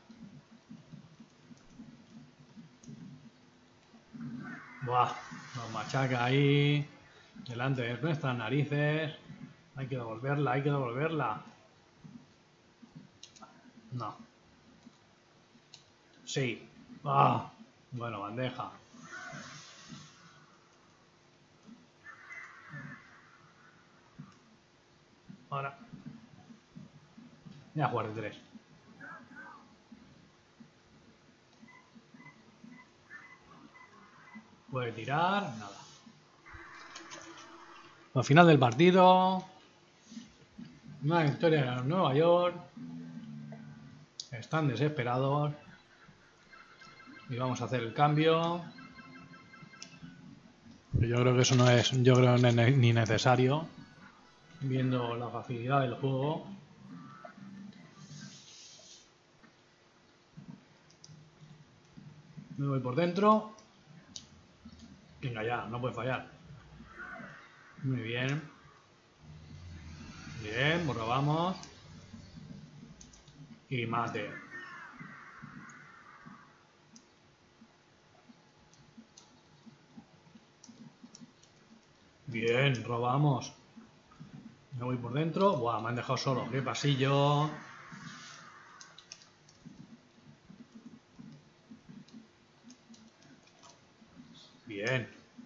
Buah, nos machaca ahí. Delante de nuestras narices. Hay que devolverla, hay que devolverla. No. Sí. Ah, bueno, bandeja. Ahora. Voy a jugar de 3. Puede tirar, nada. Al final del partido. Una victoria en Nueva York. Están desesperados. Y vamos a hacer el cambio. Yo creo que eso no es, yo creo no es ni necesario. Viendo la facilidad del juego. Me voy por dentro. Venga ya, no puede fallar. Muy bien. Bien, pues robamos. Y mate. Bien, robamos. Me voy por dentro. Buah, me han dejado solo. ¡Qué pasillo! Bien.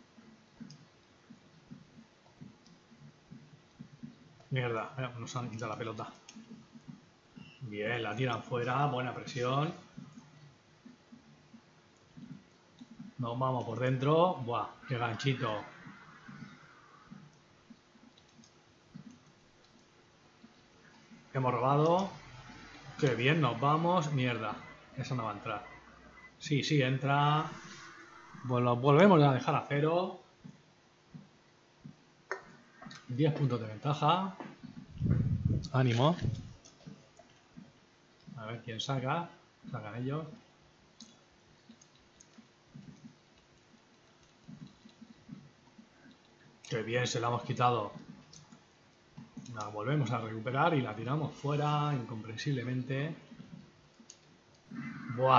Mierda, nos han quitado la pelota. Bien, la tiran fuera. Buena presión. Nos vamos por dentro. Buah, qué ganchito. Hemos robado. Qué bien, nos vamos. Mierda, eso no va a entrar. Sí, sí, entra. Pues lo volvemos a dejar a 0. 10 puntos de ventaja. Ánimo. A ver quién saca. Sacan ellos. Qué bien, se la hemos quitado. La volvemos a recuperar y la tiramos fuera incomprensiblemente. Buah.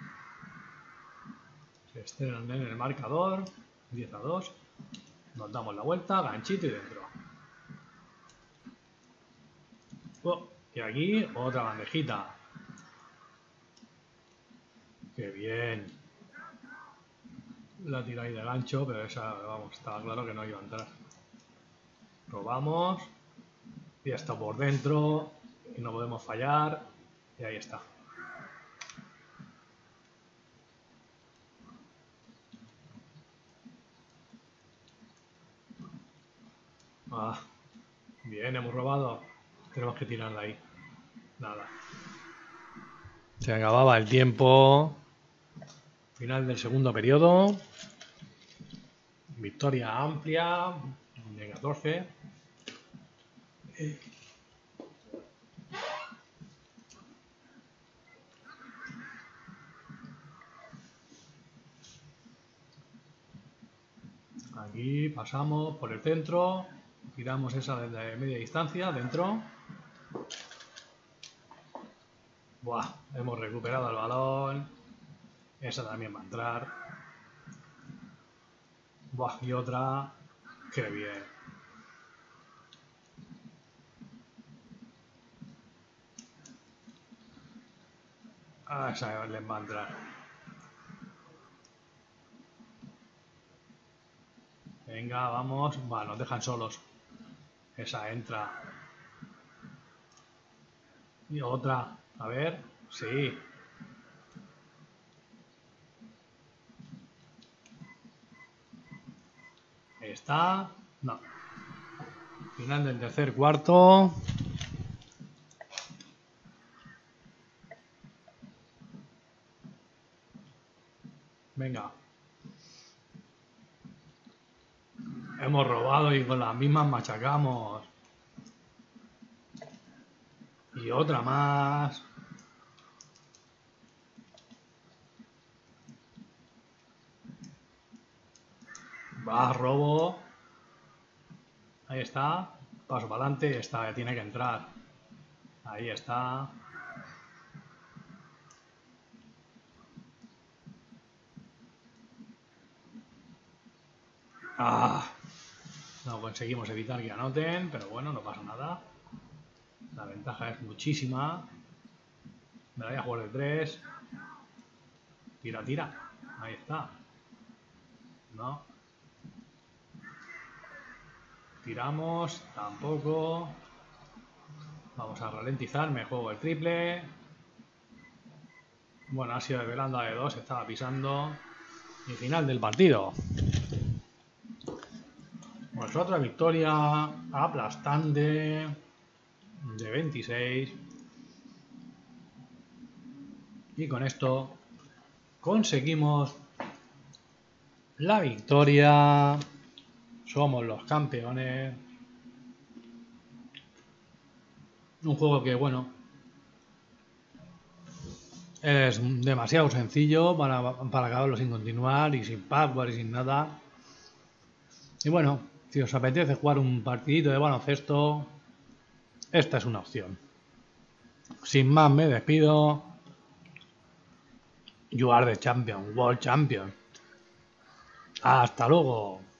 Se estrenan en el marcador. 10-2. Nos damos la vuelta, ganchito y dentro. Oh, y aquí otra bandejita. Qué bien. La tiráis de gancho, pero esa, vamos, estaba claro que no iba a entrar. Probamos. Y está por dentro. Y no podemos fallar. Y ahí está. Ah, bien, hemos robado. Tenemos que tirarla ahí. Nada. Se acababa el tiempo. Final del segundo periodo. Victoria amplia de 14. Aquí pasamos por el centro. Tiramos esa desde media distancia, dentro. Buah, hemos recuperado el balón. Esa también va a entrar. Buah, y otra. Qué bien. Ah, esa les va a entrar. Venga, vamos. Va, nos dejan solos. Esa entra. Y otra. A ver. Sí. Está. No. Final del tercer cuarto. Venga. Hemos robado y con las mismas machacamos. Y otra más. Va, robo. Ahí está. Paso para adelante. Esta tiene que entrar. Ahí está. Ah. No conseguimos evitar que anoten, pero bueno, no pasa nada. La ventaja es muchísima. Me la voy a jugar de 3. Tira, tira. Ahí está. No. Tiramos. Tampoco. Vamos a ralentizar. Me juego el triple. Bueno, ha sido de velanda de 2. Estaba pisando. Y final del partido. Pues otra victoria aplastante de 26. Y con esto conseguimos la victoria. Somos los campeones. Un juego que, bueno, es demasiado sencillo para acabarlo sin continuar y sin password y sin nada. Y bueno, si os apetece jugar un partidito de baloncesto, esta es una opción. Sin más me despido. You are the champion, world champion. Hasta luego.